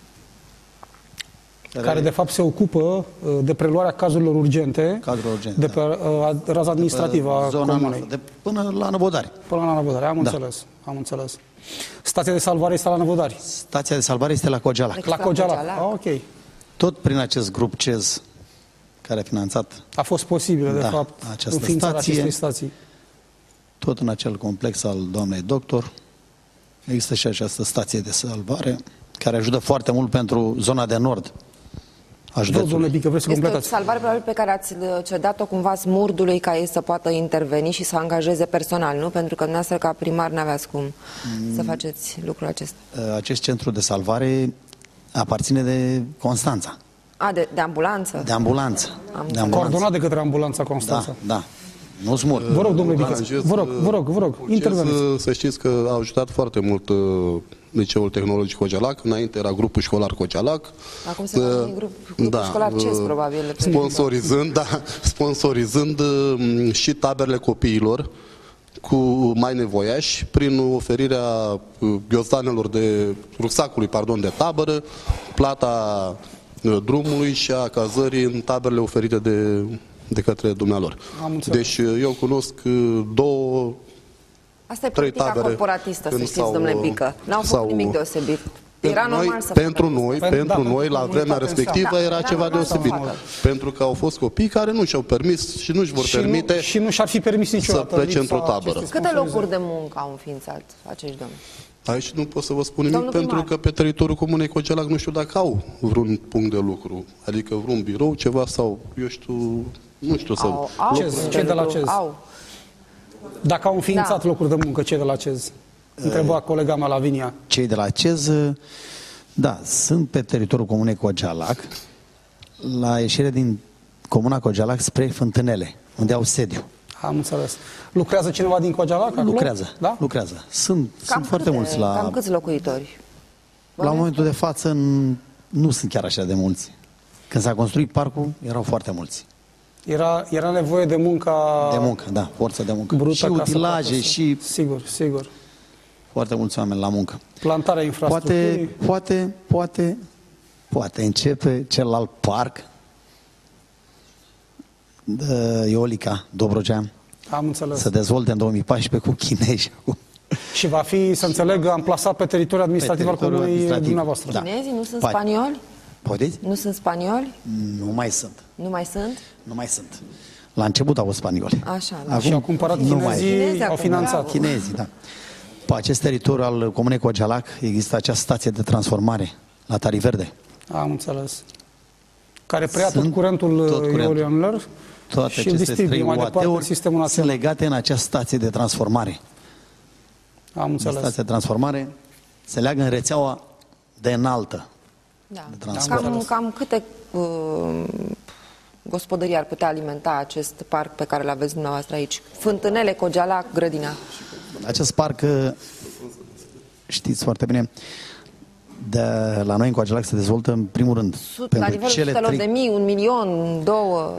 Care, care de fapt se ocupă de preluarea cazurilor urgente, urgente de pe uh, raza administrativă a comunei. De până la Năvodari. Până la Năvodari, am Da. înțeles. Am înțeles. Stația de salvare este la Năvodari. Stația de salvare este la Cogealac. La Cogealac. Ah, ok. Tot prin acest grup C E Z care a finanțat. A fost posibil, de Da, fapt, această înființarea stație. acestei stații. Tot în acel complex al doamnei doctor există și această stație de salvare care ajută foarte mult pentru zona de nord a Vreau, județului. domnule Bică, vreți să Este o completați? salvare probabil pe care ați cedat-o cumva Smurdului ca ei să poată interveni și să angajeze personal, nu? Pentru că dumneavoastră ca primar n-aveați cum mm. să faceți lucrul acesta. Acest centru de salvare aparține de Constanța. A, de, de ambulanță? De ambulanță. Am de ambulanță. Coordonat de către ambulanța Constanța. Da, da. Nu Smurt. Vă rog, domnule Bică, Acest, vă rog, vă rog, vă rog, interveniți. Să știți că a ajutat foarte mult uh, Liceul Tehnologic Cogealac, înainte era grupul școlar Cogealac. Acum se va numi grup, grupul da, școlar C E S, uh, probabil. Sponsorizând, da, sponsorizând uh, și taberele copiilor cu mai nevoiași, prin oferirea uh, ghiozdanelor de, rucsacului, pardon, de tabără, plata uh, drumului și a cazării în taberele oferite de, de către dumnealor. Deci uh, eu cunosc uh, două Asta e trei politica tabere corporatistă, să când știți, s-au- domnule Bică. N-au făcut s-au- nimic deosebit. Era Pentru noi, normal să pentru facă noi, asta. pentru Da, noi, pentru la vremea comunitate respectivă, înseamnă. era Da, ceva era normal să deosebit. facă. Pentru că au fost copii care nu și-au permis și nu-și vor Și permite nu, și nu și-ar fi permis niciodată plece lipsa într-o tabără. acestei Câte sponsorizări. locuri de muncă au înființat acești domni? Aici nu pot să vă spun nimic, Domnul pentru primar. că pe teritoriul Comunei Cogelac nu știu dacă au vreun punct de lucru, adică vreun birou, ceva sau, eu știu, nu știu să... Au, au, Ce- ce de la CEZ? Au. Dacă au înființat Da. locuri de muncă, cei de la CEZ? Întreba colega mea Lavinia. Cei de la CEZ, da, sunt pe teritoriul Comunei Cogelac, la ieșire din Comuna Cogelac spre Fântânele, unde au sediu. Am înțeles. Lucrează cineva din Cogelac acolo? Lucrează, Da? lucrează. Sunt, Cam sunt foarte câte- mulți la... Cam câți locuitori? La momentul de față n- nu sunt chiar așa de mulți. Când s-a construit parcul, erau foarte mulți. Era, era nevoie de munca De muncă, da, forță de muncă. brută Și ca să utilaje poată să- și Sigur, sigur. foarte mulți oameni la muncă. Plantarea infrastructurii. Poate, poate, poate, poate începe celălalt parc de Iolica, Dobrogea, Am înțeles. să dezvolte în două mii paisprezece cu chinezi acum. Și va fi, să înțeleg, amplasat pe teritoriul administrativ al teritoriul comunei administrativ. dumneavoastră. Da. Chinezii nu sunt Poate. spanioli? Poftiți? Nu sunt spanioli? Nu mai sunt. Nu mai sunt? Nu mai sunt. La început au fost spanioli. Așa, da. Acum Și au cumpărat nu mai. chinezii, Chinezii au acum, finanțat. bravo. Chinezii, da. Pe acest teritoriu al Comunei Cogelac există această stație de transformare la Tari Verde. Am înțeles. Care preia Sunt tot curentul tot curentul. eolianelor Toate și îl aceste distribuie trei mai departe în UAT-uri sistemul sunt național. legate în această stație de transformare. Am înțeles. Stația de transformare se leagă în rețeaua de înaltă. Da. de transport. Cam, cam câte uh, gospodării ar putea alimenta acest parc pe care îl aveți dumneavoastră aici? Fântânele, Cogelac, Grădina. Acest parc, știți foarte bine, de la noi în Cogelac se dezvoltă în primul rând Sut, la nivelul sutelor de mii, un milion, două...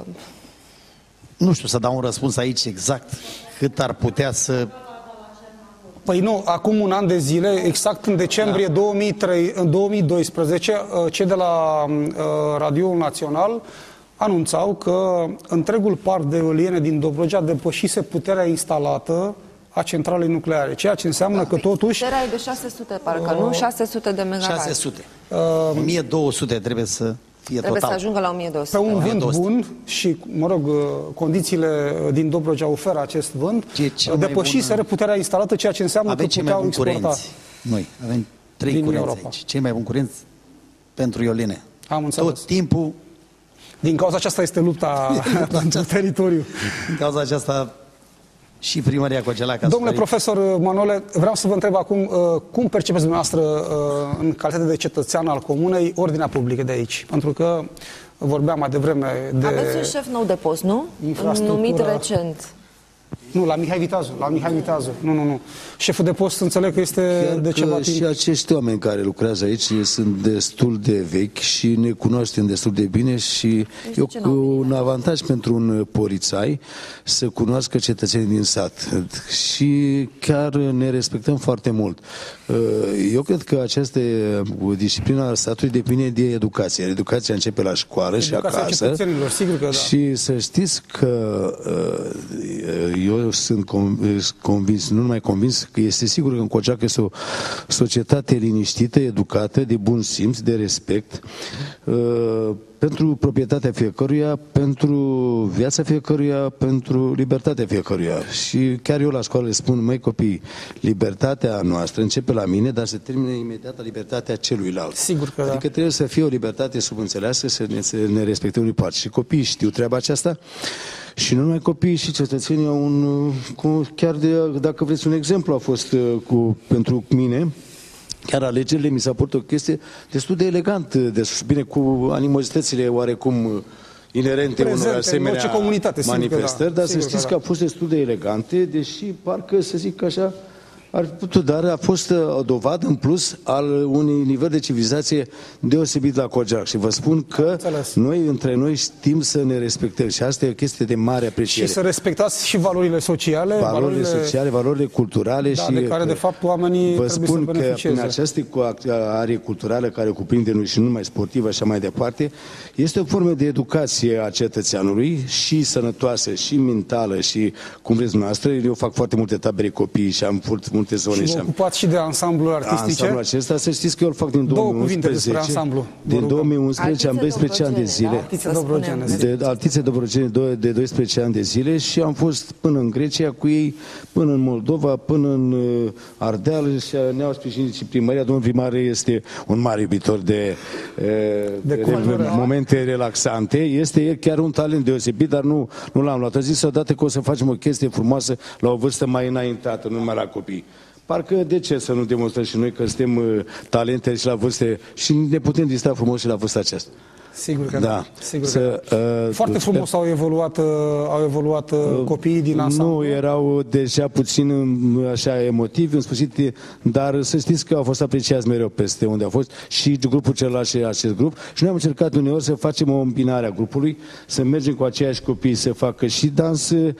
Nu știu să dau un răspuns aici exact cât ar putea să... Păi nu, acum un an de zile, exact în decembrie da. două mii trei, în două mii doisprezece, cei de la uh, Radioul Național anunțau că întregul parc de eoliene din Dobrogea depășise puterea instalată a centralei nucleare, ceea ce înseamnă da. că totuși... Puterea e de șase sute, parcă, nu? șase sute de megawatt. șase sute. o mie două sute trebuie să fie Trebuie total. să ajungă la o mie două sute. Pe un vânt o mie două sute. bun și, mă rog, condițiile din Dobrogea oferă acest vânt, Ce e cea mai depășiseră bună- puterea instalată, ceea ce înseamnă Avem că cei mai puteau buni exporta. curenți. Noi avem trei Din curenți Europa. aici. Cei mai buni curenți pentru ioline. Am înțeles. Tot timpul, Din cauza aceasta este lupta pentru teritoriu. din cauza aceasta, și primăria Cogelac a Domnule suferit. profesor Manole, vreau să vă întreb acum uh, cum percepeți dumneavoastră uh, în calitate de cetățean al comunei ordinea publică de aici? Pentru că vorbeam mai devreme de... Aveți un șef nou de post, nu? Infrastructura. Numit recent. Nu, la Mihai Viteazu, la Mihai Viteazu. Nu, nu, nu. Șeful de post înțeleg că este Chiar de că ceva și timp. acești oameni care lucrează aici sunt destul de vechi și ne cunoaștem destul de bine și de e ce n-au venit? un avantaj pentru un polițai să cunoască cetățenii din sat și chiar ne respectăm foarte mult. Eu cred că această disciplină a statului depinde de educație. Educația începe la școală și Educația acasă. cetățenilor, sigur că da. Și să știți că uh, eu sunt convins, nu numai convins, că este sigur că în Cogelac este o societate liniștită, educată, de bun simț, de respect, uh, pentru proprietatea fiecăruia, pentru viața fiecăruia, pentru libertatea fiecăruia. Și chiar eu la școală le spun, măi copii, libertatea noastră începe la mine, dar se termine imediat la libertatea celuilalt. Sigur că da. Adică trebuie să fie o libertate subînțeleasă, să ne, să ne respectăm unii parte. Și copiii știu treaba aceasta. Și nu numai copiii, și cetățenii au un, cu, chiar de, dacă vreți un exemplu, a fost cu, pentru mine, chiar alegerile mi s-a părut o chestie destul de elegant, de bine, cu animozitățile oarecum inerente Prezente unor în asemenea orice comunitate, sigur că da. manifestări, dar Sigur să că știți da. că, că a fost destul de elegante, deși parcă, să zic așa, ar fi putut, dar a fost o dovadă în plus al unui nivel de civilizație deosebit la Cogelac. Și vă spun că Înțeles. noi, între noi, știm să ne respectăm și asta e o chestie de mare apreciere. Și să respectați și valorile sociale, Valorile sociale, valorile culturale da, și de care, de fapt, oamenii vă trebuie spun să că beneficieze. prin această arie culturală care cuprinde nu și nu numai sportivă și așa mai departe, este o formă de educație a cetățeanului și sănătoasă, și mentală, și cum vreți noastră. Eu fac foarte multe tabere copii și am făcut multe zone. Și vă ocupați și de ansambluri artistice? Ansamblul acesta, să știți că eu îl fac din două mii unsprezece. Două cuvinte despre ansamblu. Din două mii unsprezece am doisprezece ani de zile. Artițe Dobrogene. De, Artițe Dobrogene de doisprezece ani de zile și am fost până în Grecia cu ei, până în Moldova, până în Ardeal și ne-au sprijinit și primăria. Domnul primar este un mare iubitor de, de, de momente relaxante. Este chiar un talent deosebit, dar nu, nu l-am luat. A zis odată că o să facem o chestie frumoasă la o vârstă mai înaintată, nu numai la copii. Parcă de ce să nu demonstrăm și noi că suntem uh, talente și la vârste și ne putem distra frumos și la vârsta aceasta. Sigur că da. da. Sigur să, că da. Uh, Foarte frumos sper... au evoluat, uh, au evoluat uh, copiii din ansamblu. Nu, erau deja puțin așa emotivi, în sfârșit, dar să știți că au fost apreciați mereu peste unde au fost și grupul celălalt și acest grup. Și noi am încercat uneori să facem o îmbinare a grupului, să mergem cu aceiași copii să facă și dans uh,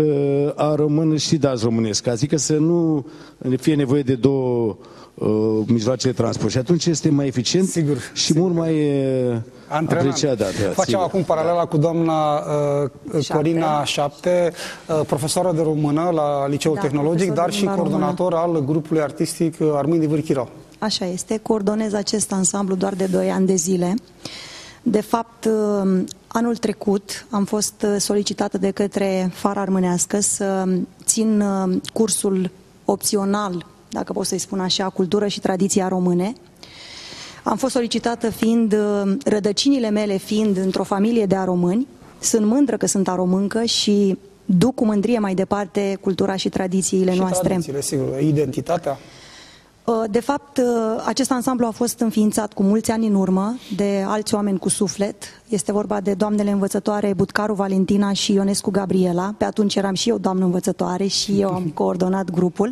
a român și dans românesc. Adică să nu fie nevoie de două uh, mijloace de transport. Și atunci este mai eficient. Sigur, și sigur. Mult mai uh, apreciat. Da, da, Facem sigur. acum paralela cu doamna uh, Corina Șapte, uh, profesoară de română la Liceul da, Tehnologic, dar și coordonator română. Al grupului artistic Armând Vârchirau. Așa este, coordonez acest ansamblu doar de doi ani de zile. De fapt, anul trecut am fost solicitată de către Fara Armânească să țin cursul opțional, dacă pot să-i spun așa, cultură și tradiția române. Am fost solicitată fiind, rădăcinile mele fiind într-o familie de aromâni, sunt mândră că sunt aromâncă și duc cu mândrie mai departe cultura și tradițiile și noastre. Tradițiile, sigur, identitatea. De fapt, acest ansamblu a fost înființat cu mulți ani în urmă de alți oameni cu suflet. Este vorba de doamnele învățătoare Butcaru Valentina și Ionescu Gabriela. Pe atunci eram și eu doamnă învățătoare și eu am coordonat grupul.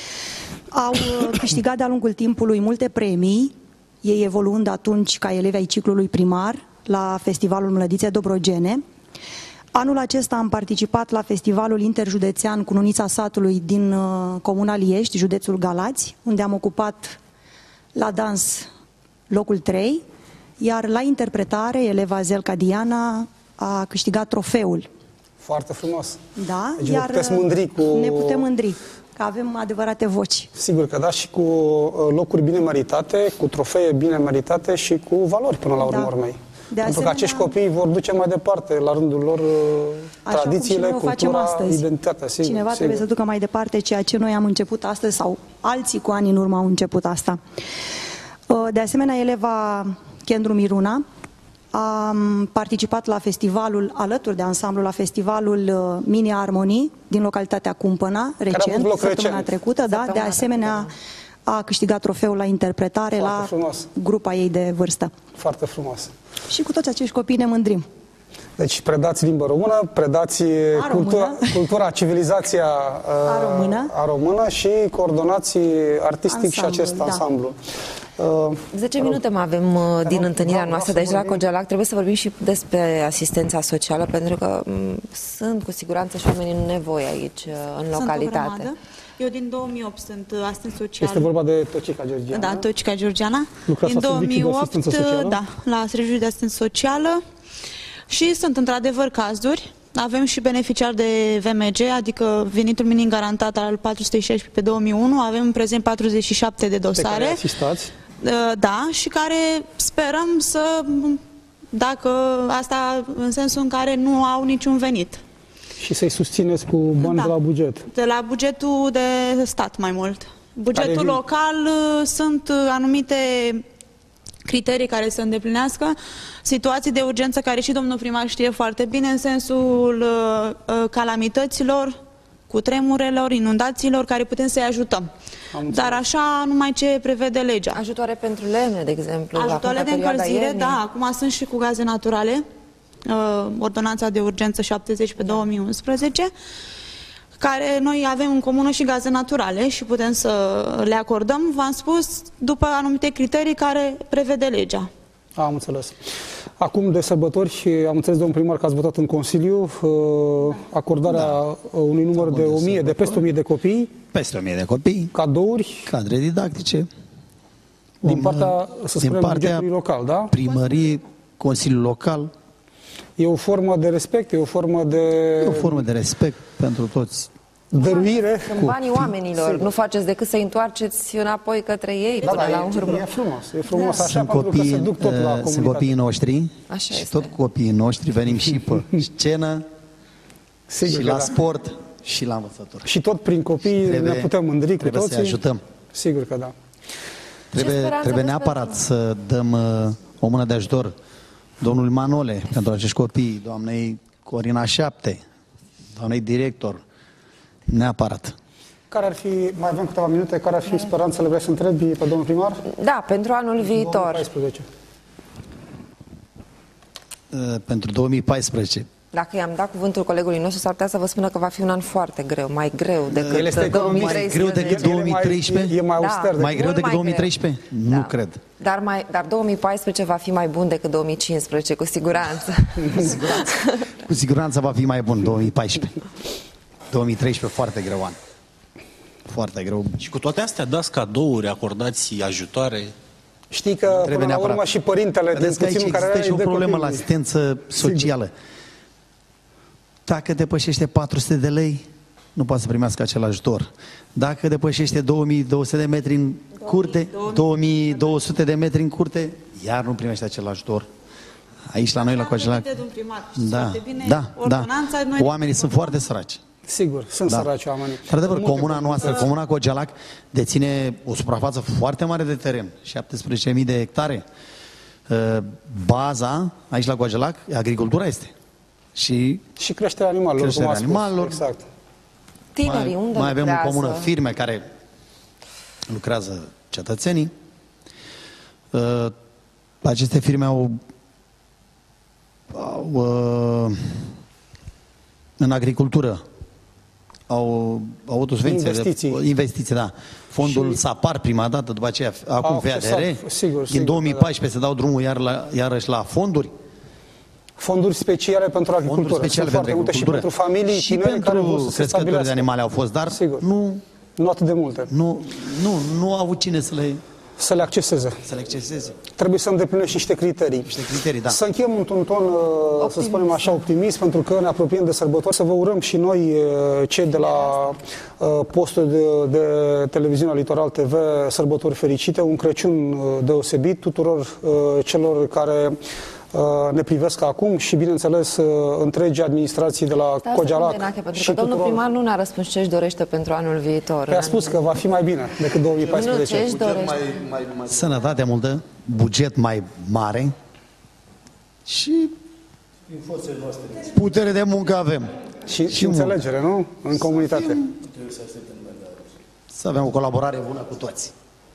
Au câștigat de-a lungul timpului multe premii, ei evoluând atunci ca elevi ai ciclului primar la Festivalul Mlădițe Dobrogene. Anul acesta am participat la Festivalul Interjudețean Cununița Satului din uh, Comuna Liești, județul Galați, unde am ocupat la dans locul trei, iar la interpretare, eleva Zelca Diana a câștigat trofeul. Foarte frumos. Da, deci iar puteți mândri cu... ne putem mândri, că avem adevărate voci. Sigur că da, și cu locuri bine meritate, cu trofee bine meritate și cu valori până la urmă da. urmei. De Pentru asemenea, că acești copii vor duce mai departe, la rândul lor, tradițiile, cultura, identitatea. Sigur, Cineva sigur. trebuie să ducă mai departe ceea ce noi am început astăzi sau alții cu ani în urmă au început asta. De asemenea, eleva Kendru Miruna a participat la festivalul, alături de ansamblu, la festivalul Mini Armonii din localitatea Cumpăna, recent, săptămâna recent. trecută. Da? Săptămâna de asemenea, a câștigat trofeul la interpretare. Foarte la frumos. Grupa ei de vârstă. Foarte frumos. Și cu toți acești copii ne mândrim. Deci predați limba română, predați a cultura, română. cultura, civilizația a română, a română și coordonați artistic ansamblu, și acest ansamblu. Da. zece minute mai avem uh, din întâlnirea noastră, deci la Cogelac trebuie să vorbim și despre asistența socială, pentru că m, sunt cu siguranță și oamenii în nevoie aici, în localitate. Eu din două mii opt sunt asistent social. Este vorba de Tocica Georgiana. Da, Tocica Georgiana. Lucrați din două mii opt, da, la Serviciul de Asistență Socială. Și sunt într-adevăr cazuri. Avem și beneficiari de V M G, adică venitul minim garantat al patru sute șaisprezece pe două mii unu. Avem în prezent patruzeci și șapte de dosare. Pe care asistați? Da, și care sperăm să, dacă asta în sensul în care nu au niciun venit. Și să-i susțineți cu bani da. de la buget. De la bugetul de stat mai mult. Bugetul local sunt anumite criterii care să îndeplinească, situații de urgență care și domnul primar știe foarte bine, în sensul uh, calamităților, cu tremurelor, inundațiilor, care putem să-i ajutăm. Dar așa numai ce prevede legea. Ajutoare pentru lemne, de exemplu. Ajutoare de încălzire, iernii. Da, acum sunt și cu gaze naturale, uh, ordonanța de urgență șaptezeci pe două mii unsprezece, care noi avem în comună și gaze naturale și putem să le acordăm, v-am spus, după anumite criterii care prevede legea. Am înțeles. Acum de sărbători și am înțeles, domnul primar, că ați votat în Consiliu uh, acordarea da. unui număr de o mie, de peste o mie de copii. Peste o mie de copii. Cadouri. Cadre didactice. Din partea, să spunem, bugetului local, da? Primărie, Consiliul Local. E o formă de respect, e o formă de... E o formă de respect pentru toți dăruire. Sunt banii oamenilor, Sigur. nu faceți decât să-i întoarceți înapoi către ei Da, până da, la e, urmă. e frumos, e frumos Da. așa, Sunt, pentru că copii, se duc tot la uh, comunitate. sunt copiii noștri Așa și este. tot copiii noștri venim și pe scenă, Sigur și că la da. sport, și la învățătură. Și tot prin copii Trebuie- ne putem mândri cu trebuie toții. să-i ajutăm. Sigur că da. Trebuie, speranță trebuie aveți neapărat pentru- să dăm uh, o mână de ajutor domnului Manole pentru acești copii, doamnei Corina Șapte, doamnei director, neapărat. Care ar fi, mai avem câteva minute, care ar fi speranțele, vrei să întrebi pe domnul primar? Da, pentru anul viitor. două mii paisprezece. Uh, pentru două mii paisprezece. Dacă i-am dat cuvântul colegului nostru, s-ar putea să vă spună că va fi un an foarte greu, mai greu decât El este economist. două mii treisprezece. Mai greu decât El e două mii treisprezece? E, e mai Da. auster decât... Mai greu Mult decât mai două mii greu. treisprezece? Da. Nu cred. Dar, mai, dar două mii paisprezece va fi mai bun decât două mii cincisprezece, cu siguranță. Cu siguranță. Cu siguranță va fi mai bun două mii paisprezece. două mii treisprezece foarte greu an. Foarte greu. Și cu toate astea dați cadouri, acordați ajutoare. Știi că Trebuie până la neapărat. urmă și părintele din Vedeți că aici puținul care există are și o de problemă copii. la asistență socială. Dacă depășește patru sute de lei, nu poate să primească acel ajutor. Dacă depășește două mii două sute de metri în curte, două mii două sute de metri în curte, iar nu primește acel ajutor. Aici la noi la Coagelac. Da, da, da. Oamenii sunt foarte săraci. Sigur, sunt Da. săraci oamenii. Într-adevăr, Multe comuna noastră, comuna Coagelac, deține o suprafață foarte mare de teren, șaptesprezece mii de hectare. Uh, Baza, aici la Coagelac, agricultura este. Și Și creșterea animalelor, Creșterea cum a spus. animalelor. Exact. Tinerii, mai, unde mai avem în lucrează? comună firme care lucrează cetățenii. Uh, aceste firme au, au uh, în agricultură au, au avut o subvenție de- Investiții. investiții, da. Fondul Și- SAPAR prima dată, după aceea acum Au F A D R. accesat, sigur, Din sigur, două mii paisprezece se dau drumul iar la, iarăși la fonduri. Fonduri speciale pentru agricultură. Fonduri speciale Sunt pentru foarte multe și agricultură. pentru familii Și tinere care vor pentru să se crescători de stabilească. animale au fost, dar Sigur. nu, Nu atât de multe. nu, nu, nu au avut cine să le, Să le acceseze. să le acceseze. Trebuie să îndeplinești niște criterii. Niște criterii, da. Să încheiem într-un ton, uh, să spunem așa, optimist, pentru că ne apropiem de sărbători. Să vă urăm și noi, uh, cei de la uh, postul de, de televiziunea Litoral T V, sărbători fericite, un Crăciun uh, deosebit tuturor uh, celor care uh, ne privesc acum și, bineînțeles, uh, întregi administrații de la Stai o Coagelac. secundă, Nache, pentru și că domnul tuturor. primar nu ne-a răspuns ce își dorește pentru anul viitor. Păi a spus că va fi mai bine decât două mii Nu, paisprezece. ce își dorește? Mai, mai, mai Sănătate multă, buget mai mare și putere de muncă avem. Și, și înțelegere, nu? În comunitate. Să avem o colaborare bună cu toți.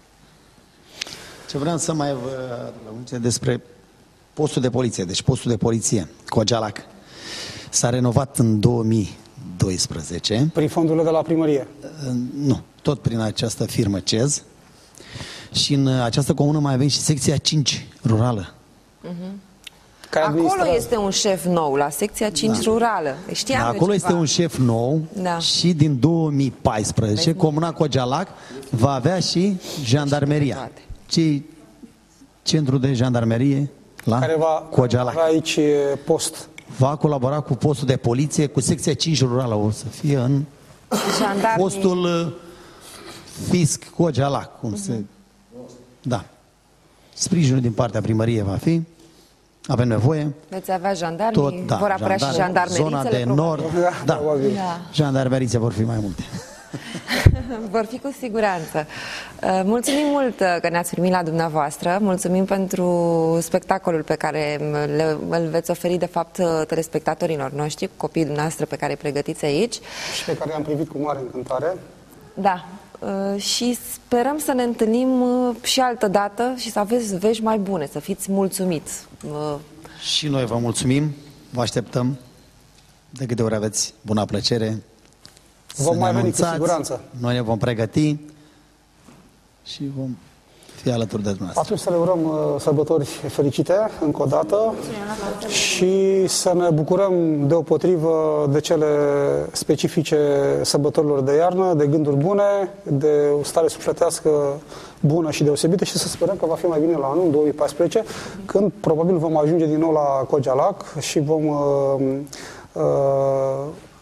Ce vreau să mai vă anunț despre postul de poliție. Deci postul de poliție, Coagelac, s-a renovat în două mii doisprezece. Prin fondurile de la primărie. Nu, tot prin această firmă C E Z. Și în această comună mai avem și secția cinci rurală. Care Acolo administrează. este un șef nou, la secția cinci rurală. Știam eu Acolo ceva. este un șef nou Da. și din două mii paisprezece Vezi, comuna Coagelac va avea și jandarmeria. toate. Ce centru de jandarmerie la Care va Coagelac. avea aici e, post. Va colabora cu postul de poliție, cu secția cinci rurală. O să fie în Jandarmii. postul uh, Fisc Coagelac. Cum se... Da. Sprijinul din partea primăriei va fi. Avem nevoie. Veți avea jandarmii, Tot, da, vor apărea și jandarmi, jandarmerițele. zona de probabil. nord, da, probabil. Da. jandarmerițe vor fi mai multe. Vor fi cu siguranță. Uh, Mulțumim mult uh, că ne-ați primit la dumneavoastră. Mulțumim pentru spectacolul pe care le, îl veți oferi, de fapt, uh, telespectatorilor noștri, copiii dumneavoastră pe care îi pregătiți aici. Și pe care am privit cu mare încântare. Da. Uh, Și sperăm să ne întâlnim uh, și altă dată și să aveți vești mai bune, să fiți mulțumiți. Uh, Și noi vă mulțumim, vă așteptăm. De câte ori aveți bună plăcere. Vom să mai ne veni cu anunțați. siguranță. Noi ne vom pregăti și vom fi alături de dumneavoastră. Atunci să le urăm uh, sărbători fericite încă o dată și să ne bucurăm deopotrivă de cele specifice sărbătorilor de iarnă, de gânduri bune, de o stare sufletească bună și deosebită și să sperăm că va fi mai bine la anul două mii paisprezece, când probabil vom ajunge din nou la Coagelac și vom uh, uh,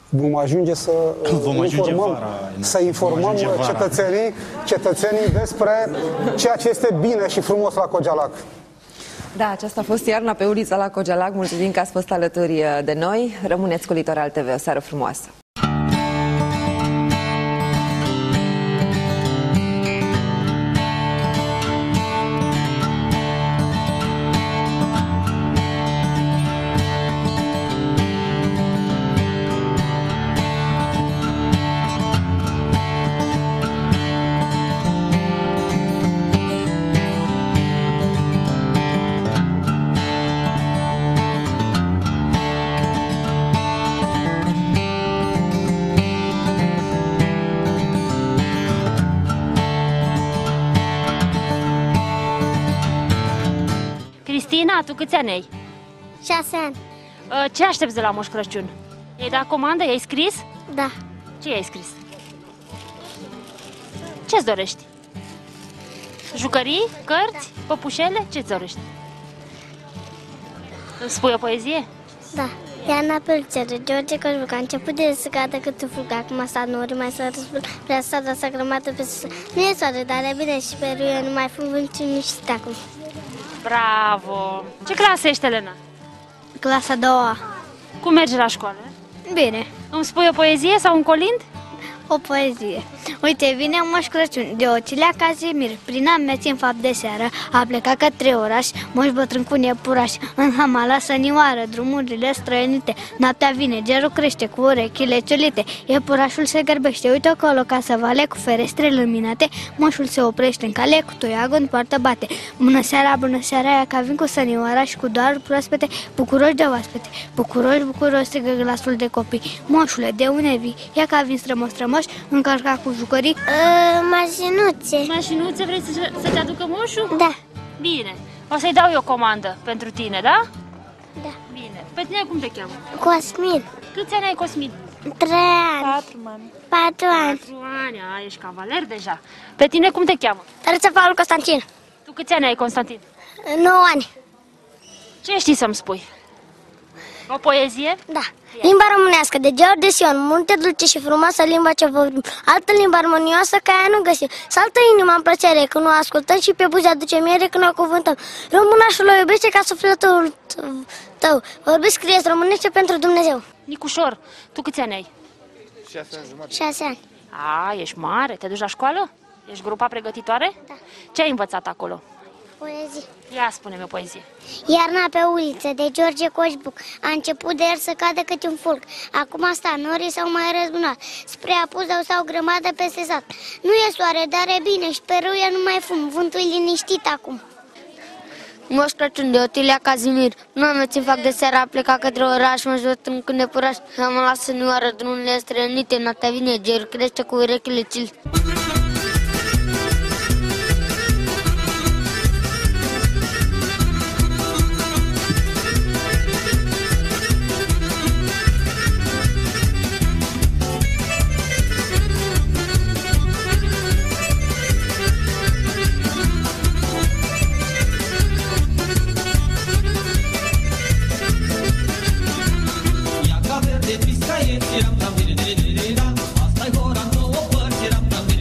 vom ajunge să vom informăm, ajunge vara, să informăm cetățenii, cetățenii despre ceea ce este bine și frumos la Cogealac. Da, aceasta a fost iarna pe ulița la Cogealac. Mulțumim că ați fost alături de noi. Rămâneți cu Litoral T V. O seară frumoasă! Cristina, tu câți ani ai? Șase ani. Ce aștepți de la Moș Crăciun? I-ai dat comandă? I-ai scris? Da. Ce i-ai scris? Ce-ți dorești? Jucării? Cărți? Păpușele? Ce-ți dorești? Îmi spui o poezie? Da. Iarna pe uliță de George Coșbuc a început de să cadă cât fug. Acum s-a nori, mai s-a răspund. Prea s-a s-a grămadă pe sus. Nu e soare, dar e bine și pe ruie. Nu mai fum vânt nici steacul. Bravo! Ce clasă ești, Elena? Clasa a doua. Cum merge la școală? Bine. Îmi spui o poezie sau un colind? O poezie. Uite, vine Moș Crăciun de Oțilea Cazimir. Prin ameți în fapt de seară a plecat către oraș. Moș bătrân cu iepuraș. În hamala sănioară, drumurile străinite. Noaptea vine, gerul crește cu urechile ciulite. Iepurașul se gărbește, uite acolo casa vale cu ferestre luminate. Moșul se oprește în cale cu toiagul în poartă bate. Bună seara, bună seara, ea ca vin cu sănioara și cu doar proaspete, bucuroși de oaspete. Bucuroși, bucuroși, strigă glasul de copii. Moșule, de unde vii? Ea ca vin strămoș, strămoș, încărcat cu jucării. Uh, mașinuțe. Mașinuțe, vrei să, să-ți aducă moșul? Da. Bine. O să-i dau eu comandă pentru tine, da? Da. Bine. Pe tine cum te cheamă? Cosmin. Câți ani ai, Cosmin? Trei ani. Patru ani. Patru ani. Patru ani. A, ești cavaler deja. Pe tine cum te cheamă? Tărăță Paul Constantin. Tu câți ani ai, Constantin? Nouă ani. Ce știi să-mi spui? O poezie? Da. Limba românească de George Sion, multe dulce și frumoasă limba ce vorbim. Altă limba armonioasă ca ea nu găsim. Saltă inima în plăcere când o ascultăm și pe buze aduce miere când o cuvântăm. Românașul o iubește ca sufletul tău. Vorbiți, scrieți românește pentru Dumnezeu. Nicușor, tu câți ani ai? Șase ani jumătate. Șase ani. A, ești mare. Te duci la școală? Ești grupa pregătitoare? Da. Ce ai învățat acolo? Poezie. Ia, spune-mi o poezie. Iarna pe uliță de George Coșbuc a început de el să cadă câte un fulg. Acum asta norii s-au mai răzbunat. Spre apus s-au grămadă peste sat. Nu e soare, dar e bine și pe râie nu mai fum. Vântul e liniștit acum. Moș Crăciun de Otilia Cazimir. Nu am în fac de seara, a plecat către oraș, mă jot în când nepuraș. Am las să nu oară drumurile străinite. Noaptea vine, ger crește cu urechile cilite. Asta-i hora, nouă părți, eram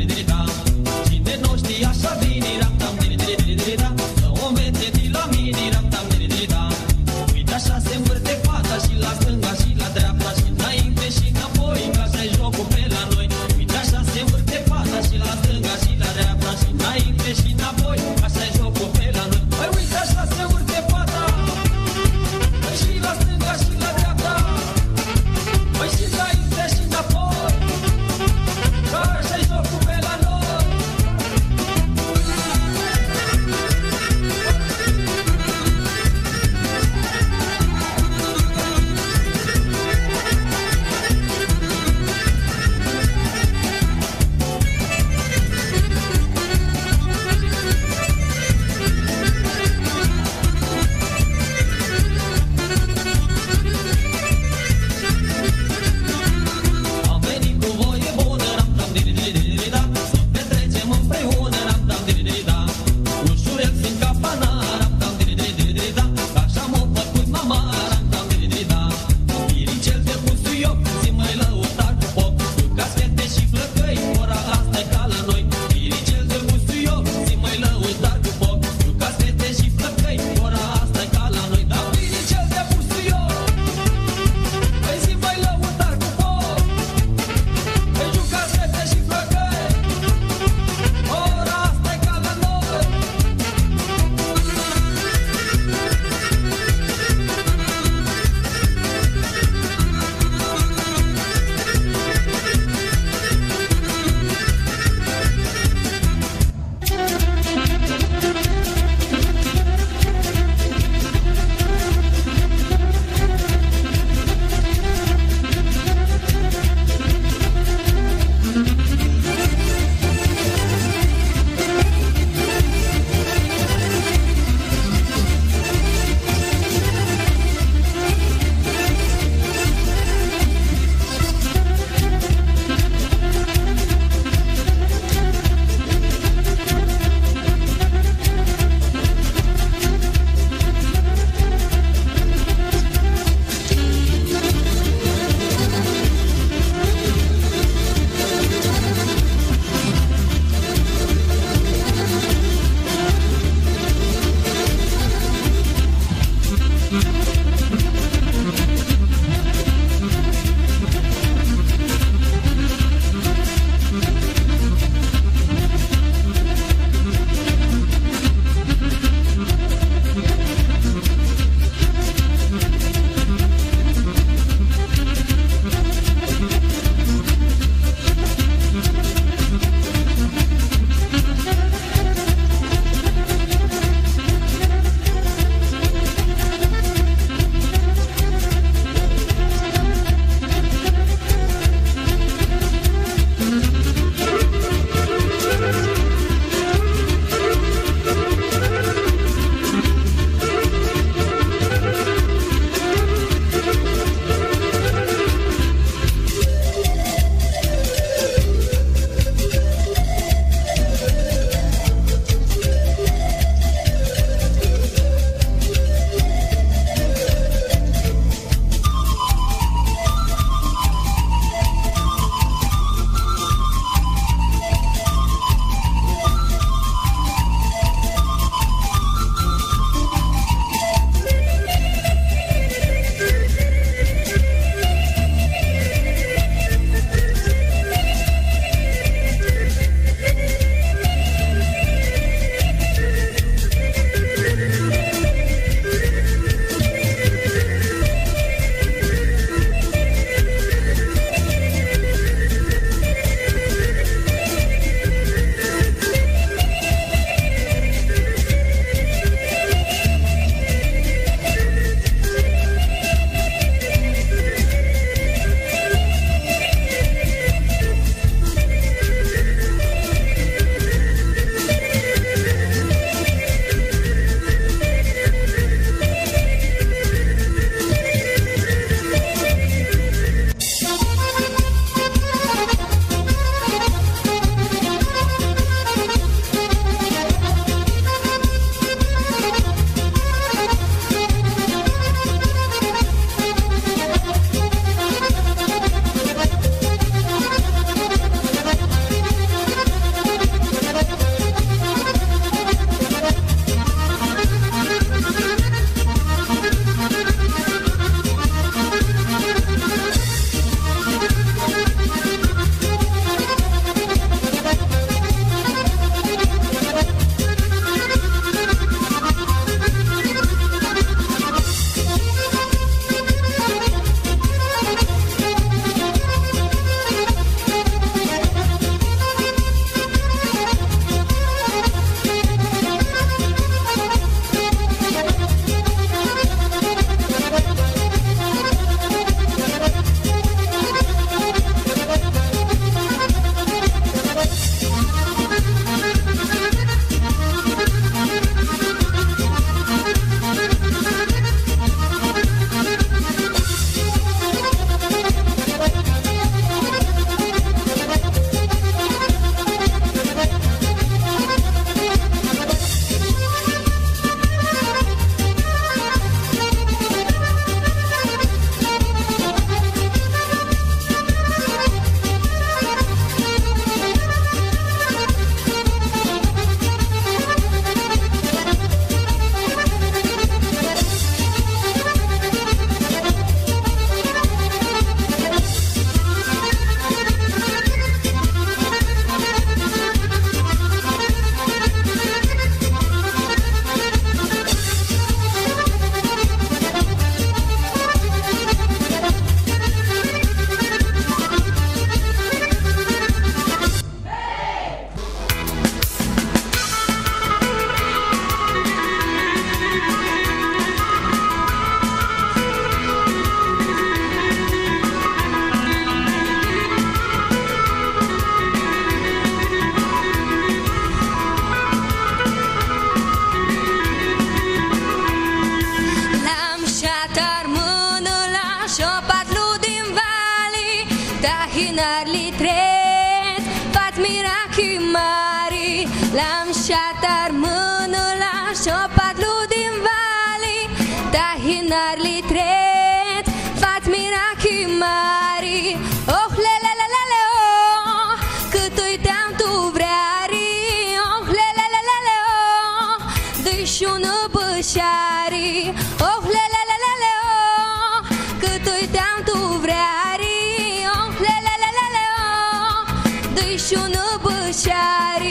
hinarli tret, fac miracoli mari, lam shatar mânula șopadlu din vali, da hinarli tret, fac miracoli mari, oh le le le le le oh, cât uitam tu vreari, oh le le le le le oh, dă-i și ună bășari, oh le le le le le oh, cât uitam tu vreari, oh le le le le le oh, dă-i și ună bășari.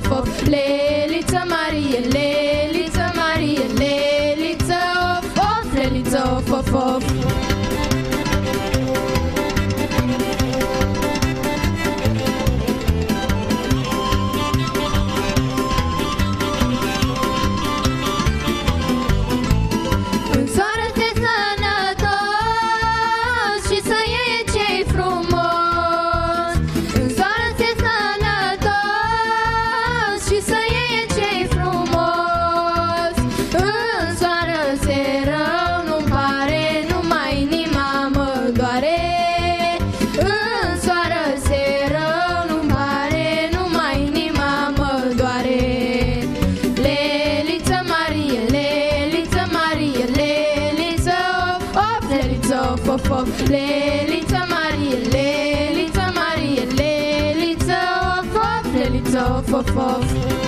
of of. Lelița Marie, Lelița Marie, Lelița of of, Lelița of of of. Lelița Marie, Lelița Marie, Lelița of of, Lelița of of of.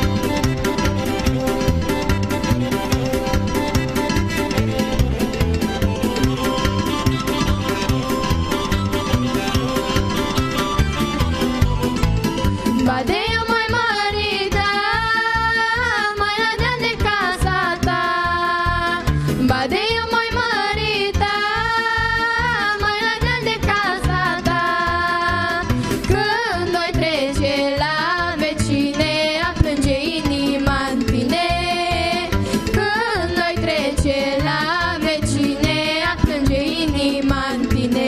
Bade eu mai mare, da, mai la de casa ta. Bade eu mai mare, da, mai la de casa ta. Când noi trece la vecine, a plânge inima în tine. Când noi trece la vecine, a plânge inima în tine.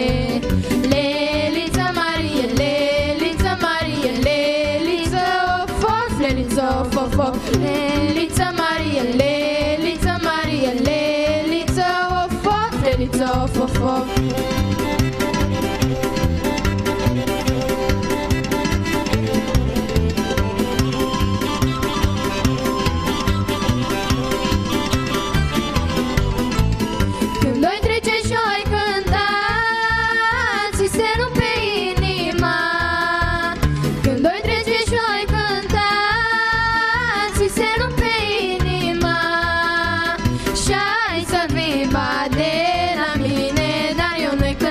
Lelița Marie, Lelița Marie, Lelița of of, Lelița of of of. Lelița Marie, Lelița Marie, Lelița of of, Lelița of of of. Când doi trece și-oi cânta, ți se rupe inima. Când doi trece și-oi cânta, ți se rupe inima. Și-ai să vii bade la mine, dar eu nu-i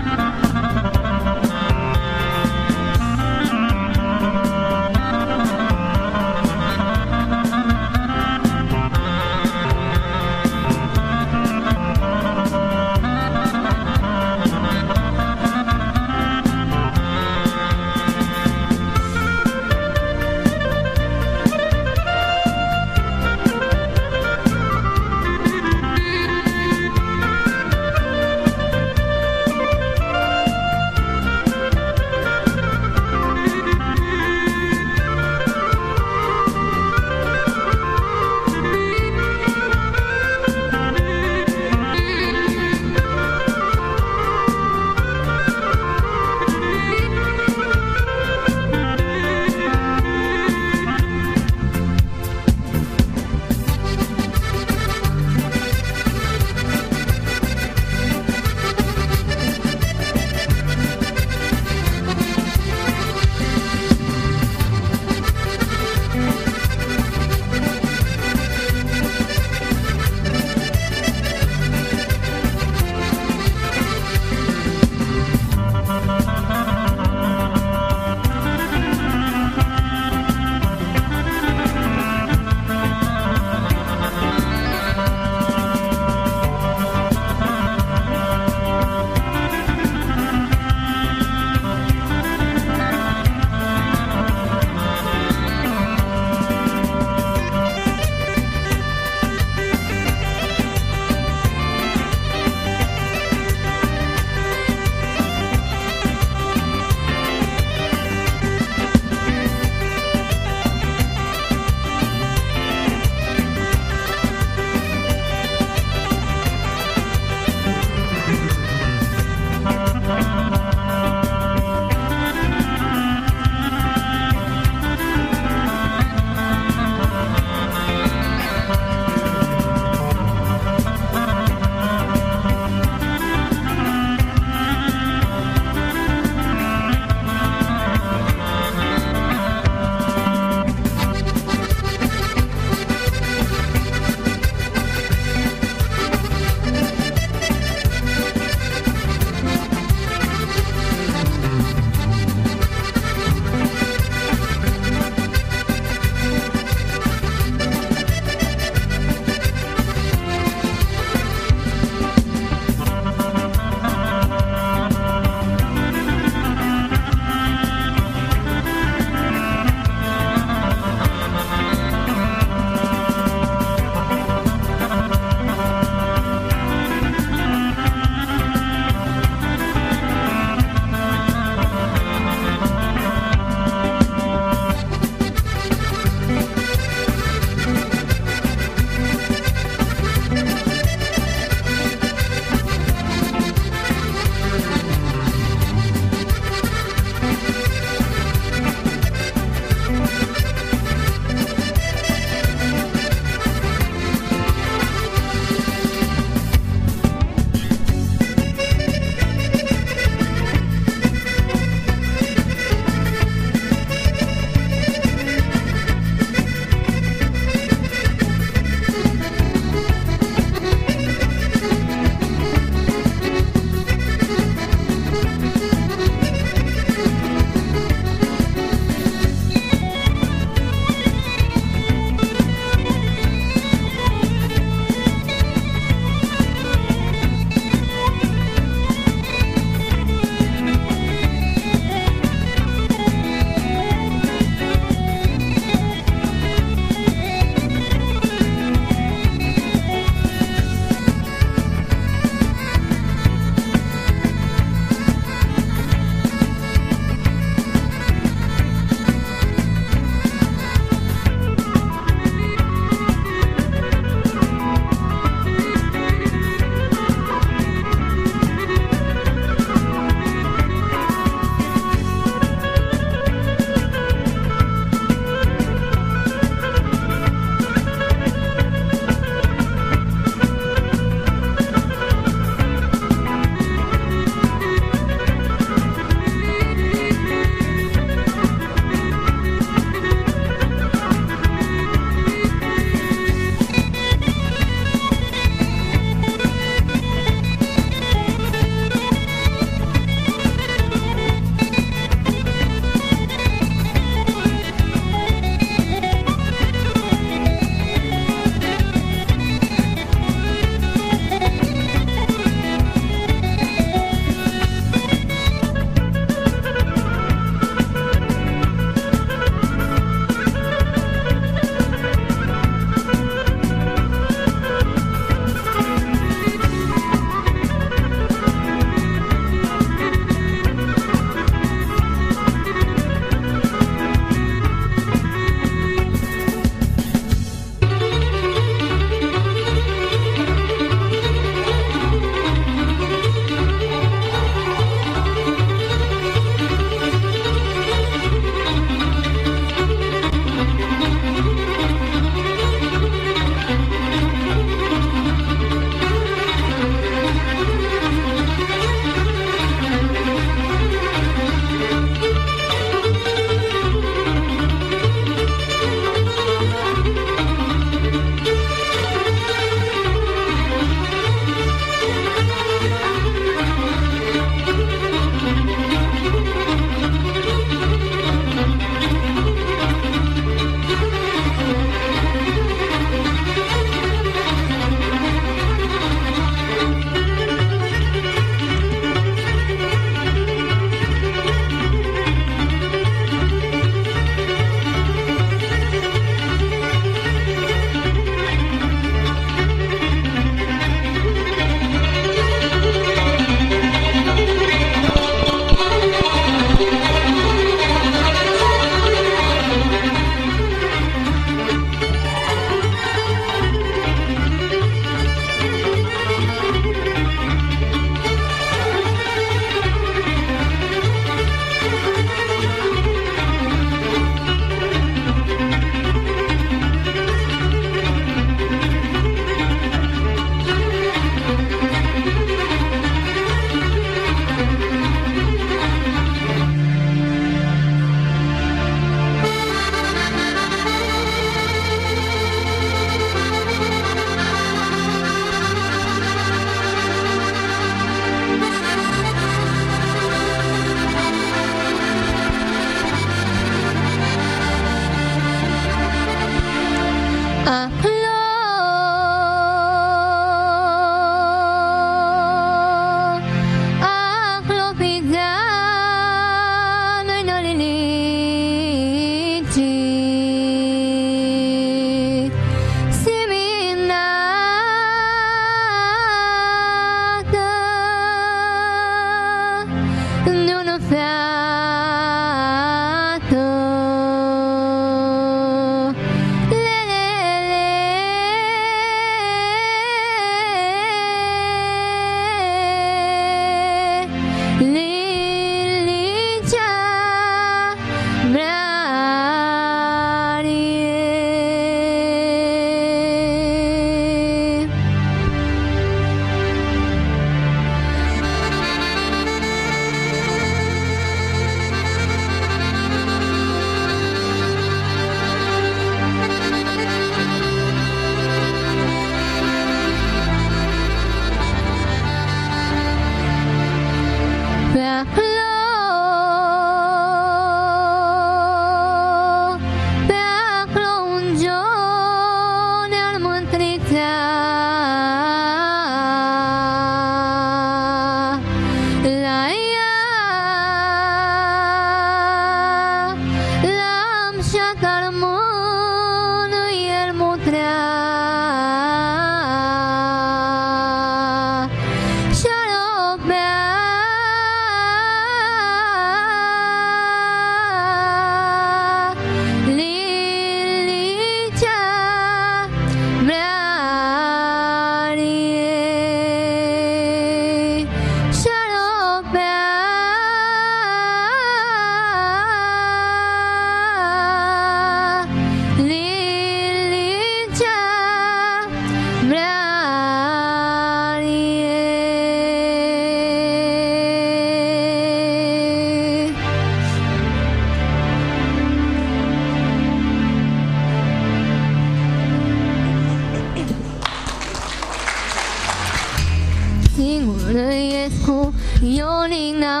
Singurăiescu, Ionina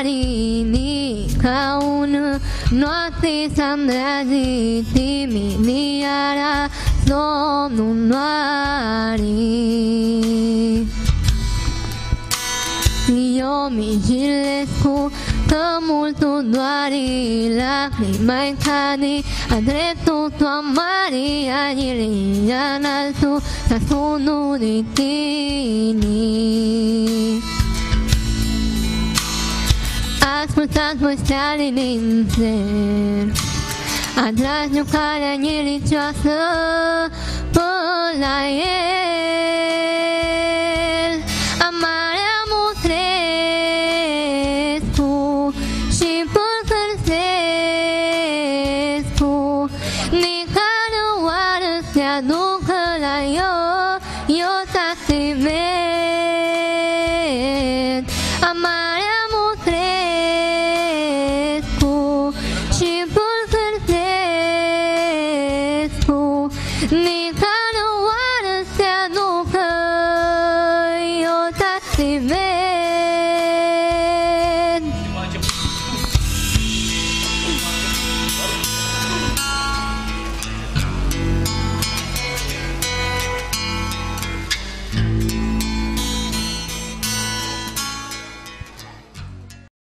Marini, ca un noapte s-amrazi, Timiniara, somnul noarii. Eu Mijilescu, că multul doari, lacrima-i cadi, a dreptul tua Maria, Ilia înaltul, s-a sunul de tine. Ascultați voi steale din cer, atragi lucrarea nelicioasă până la el.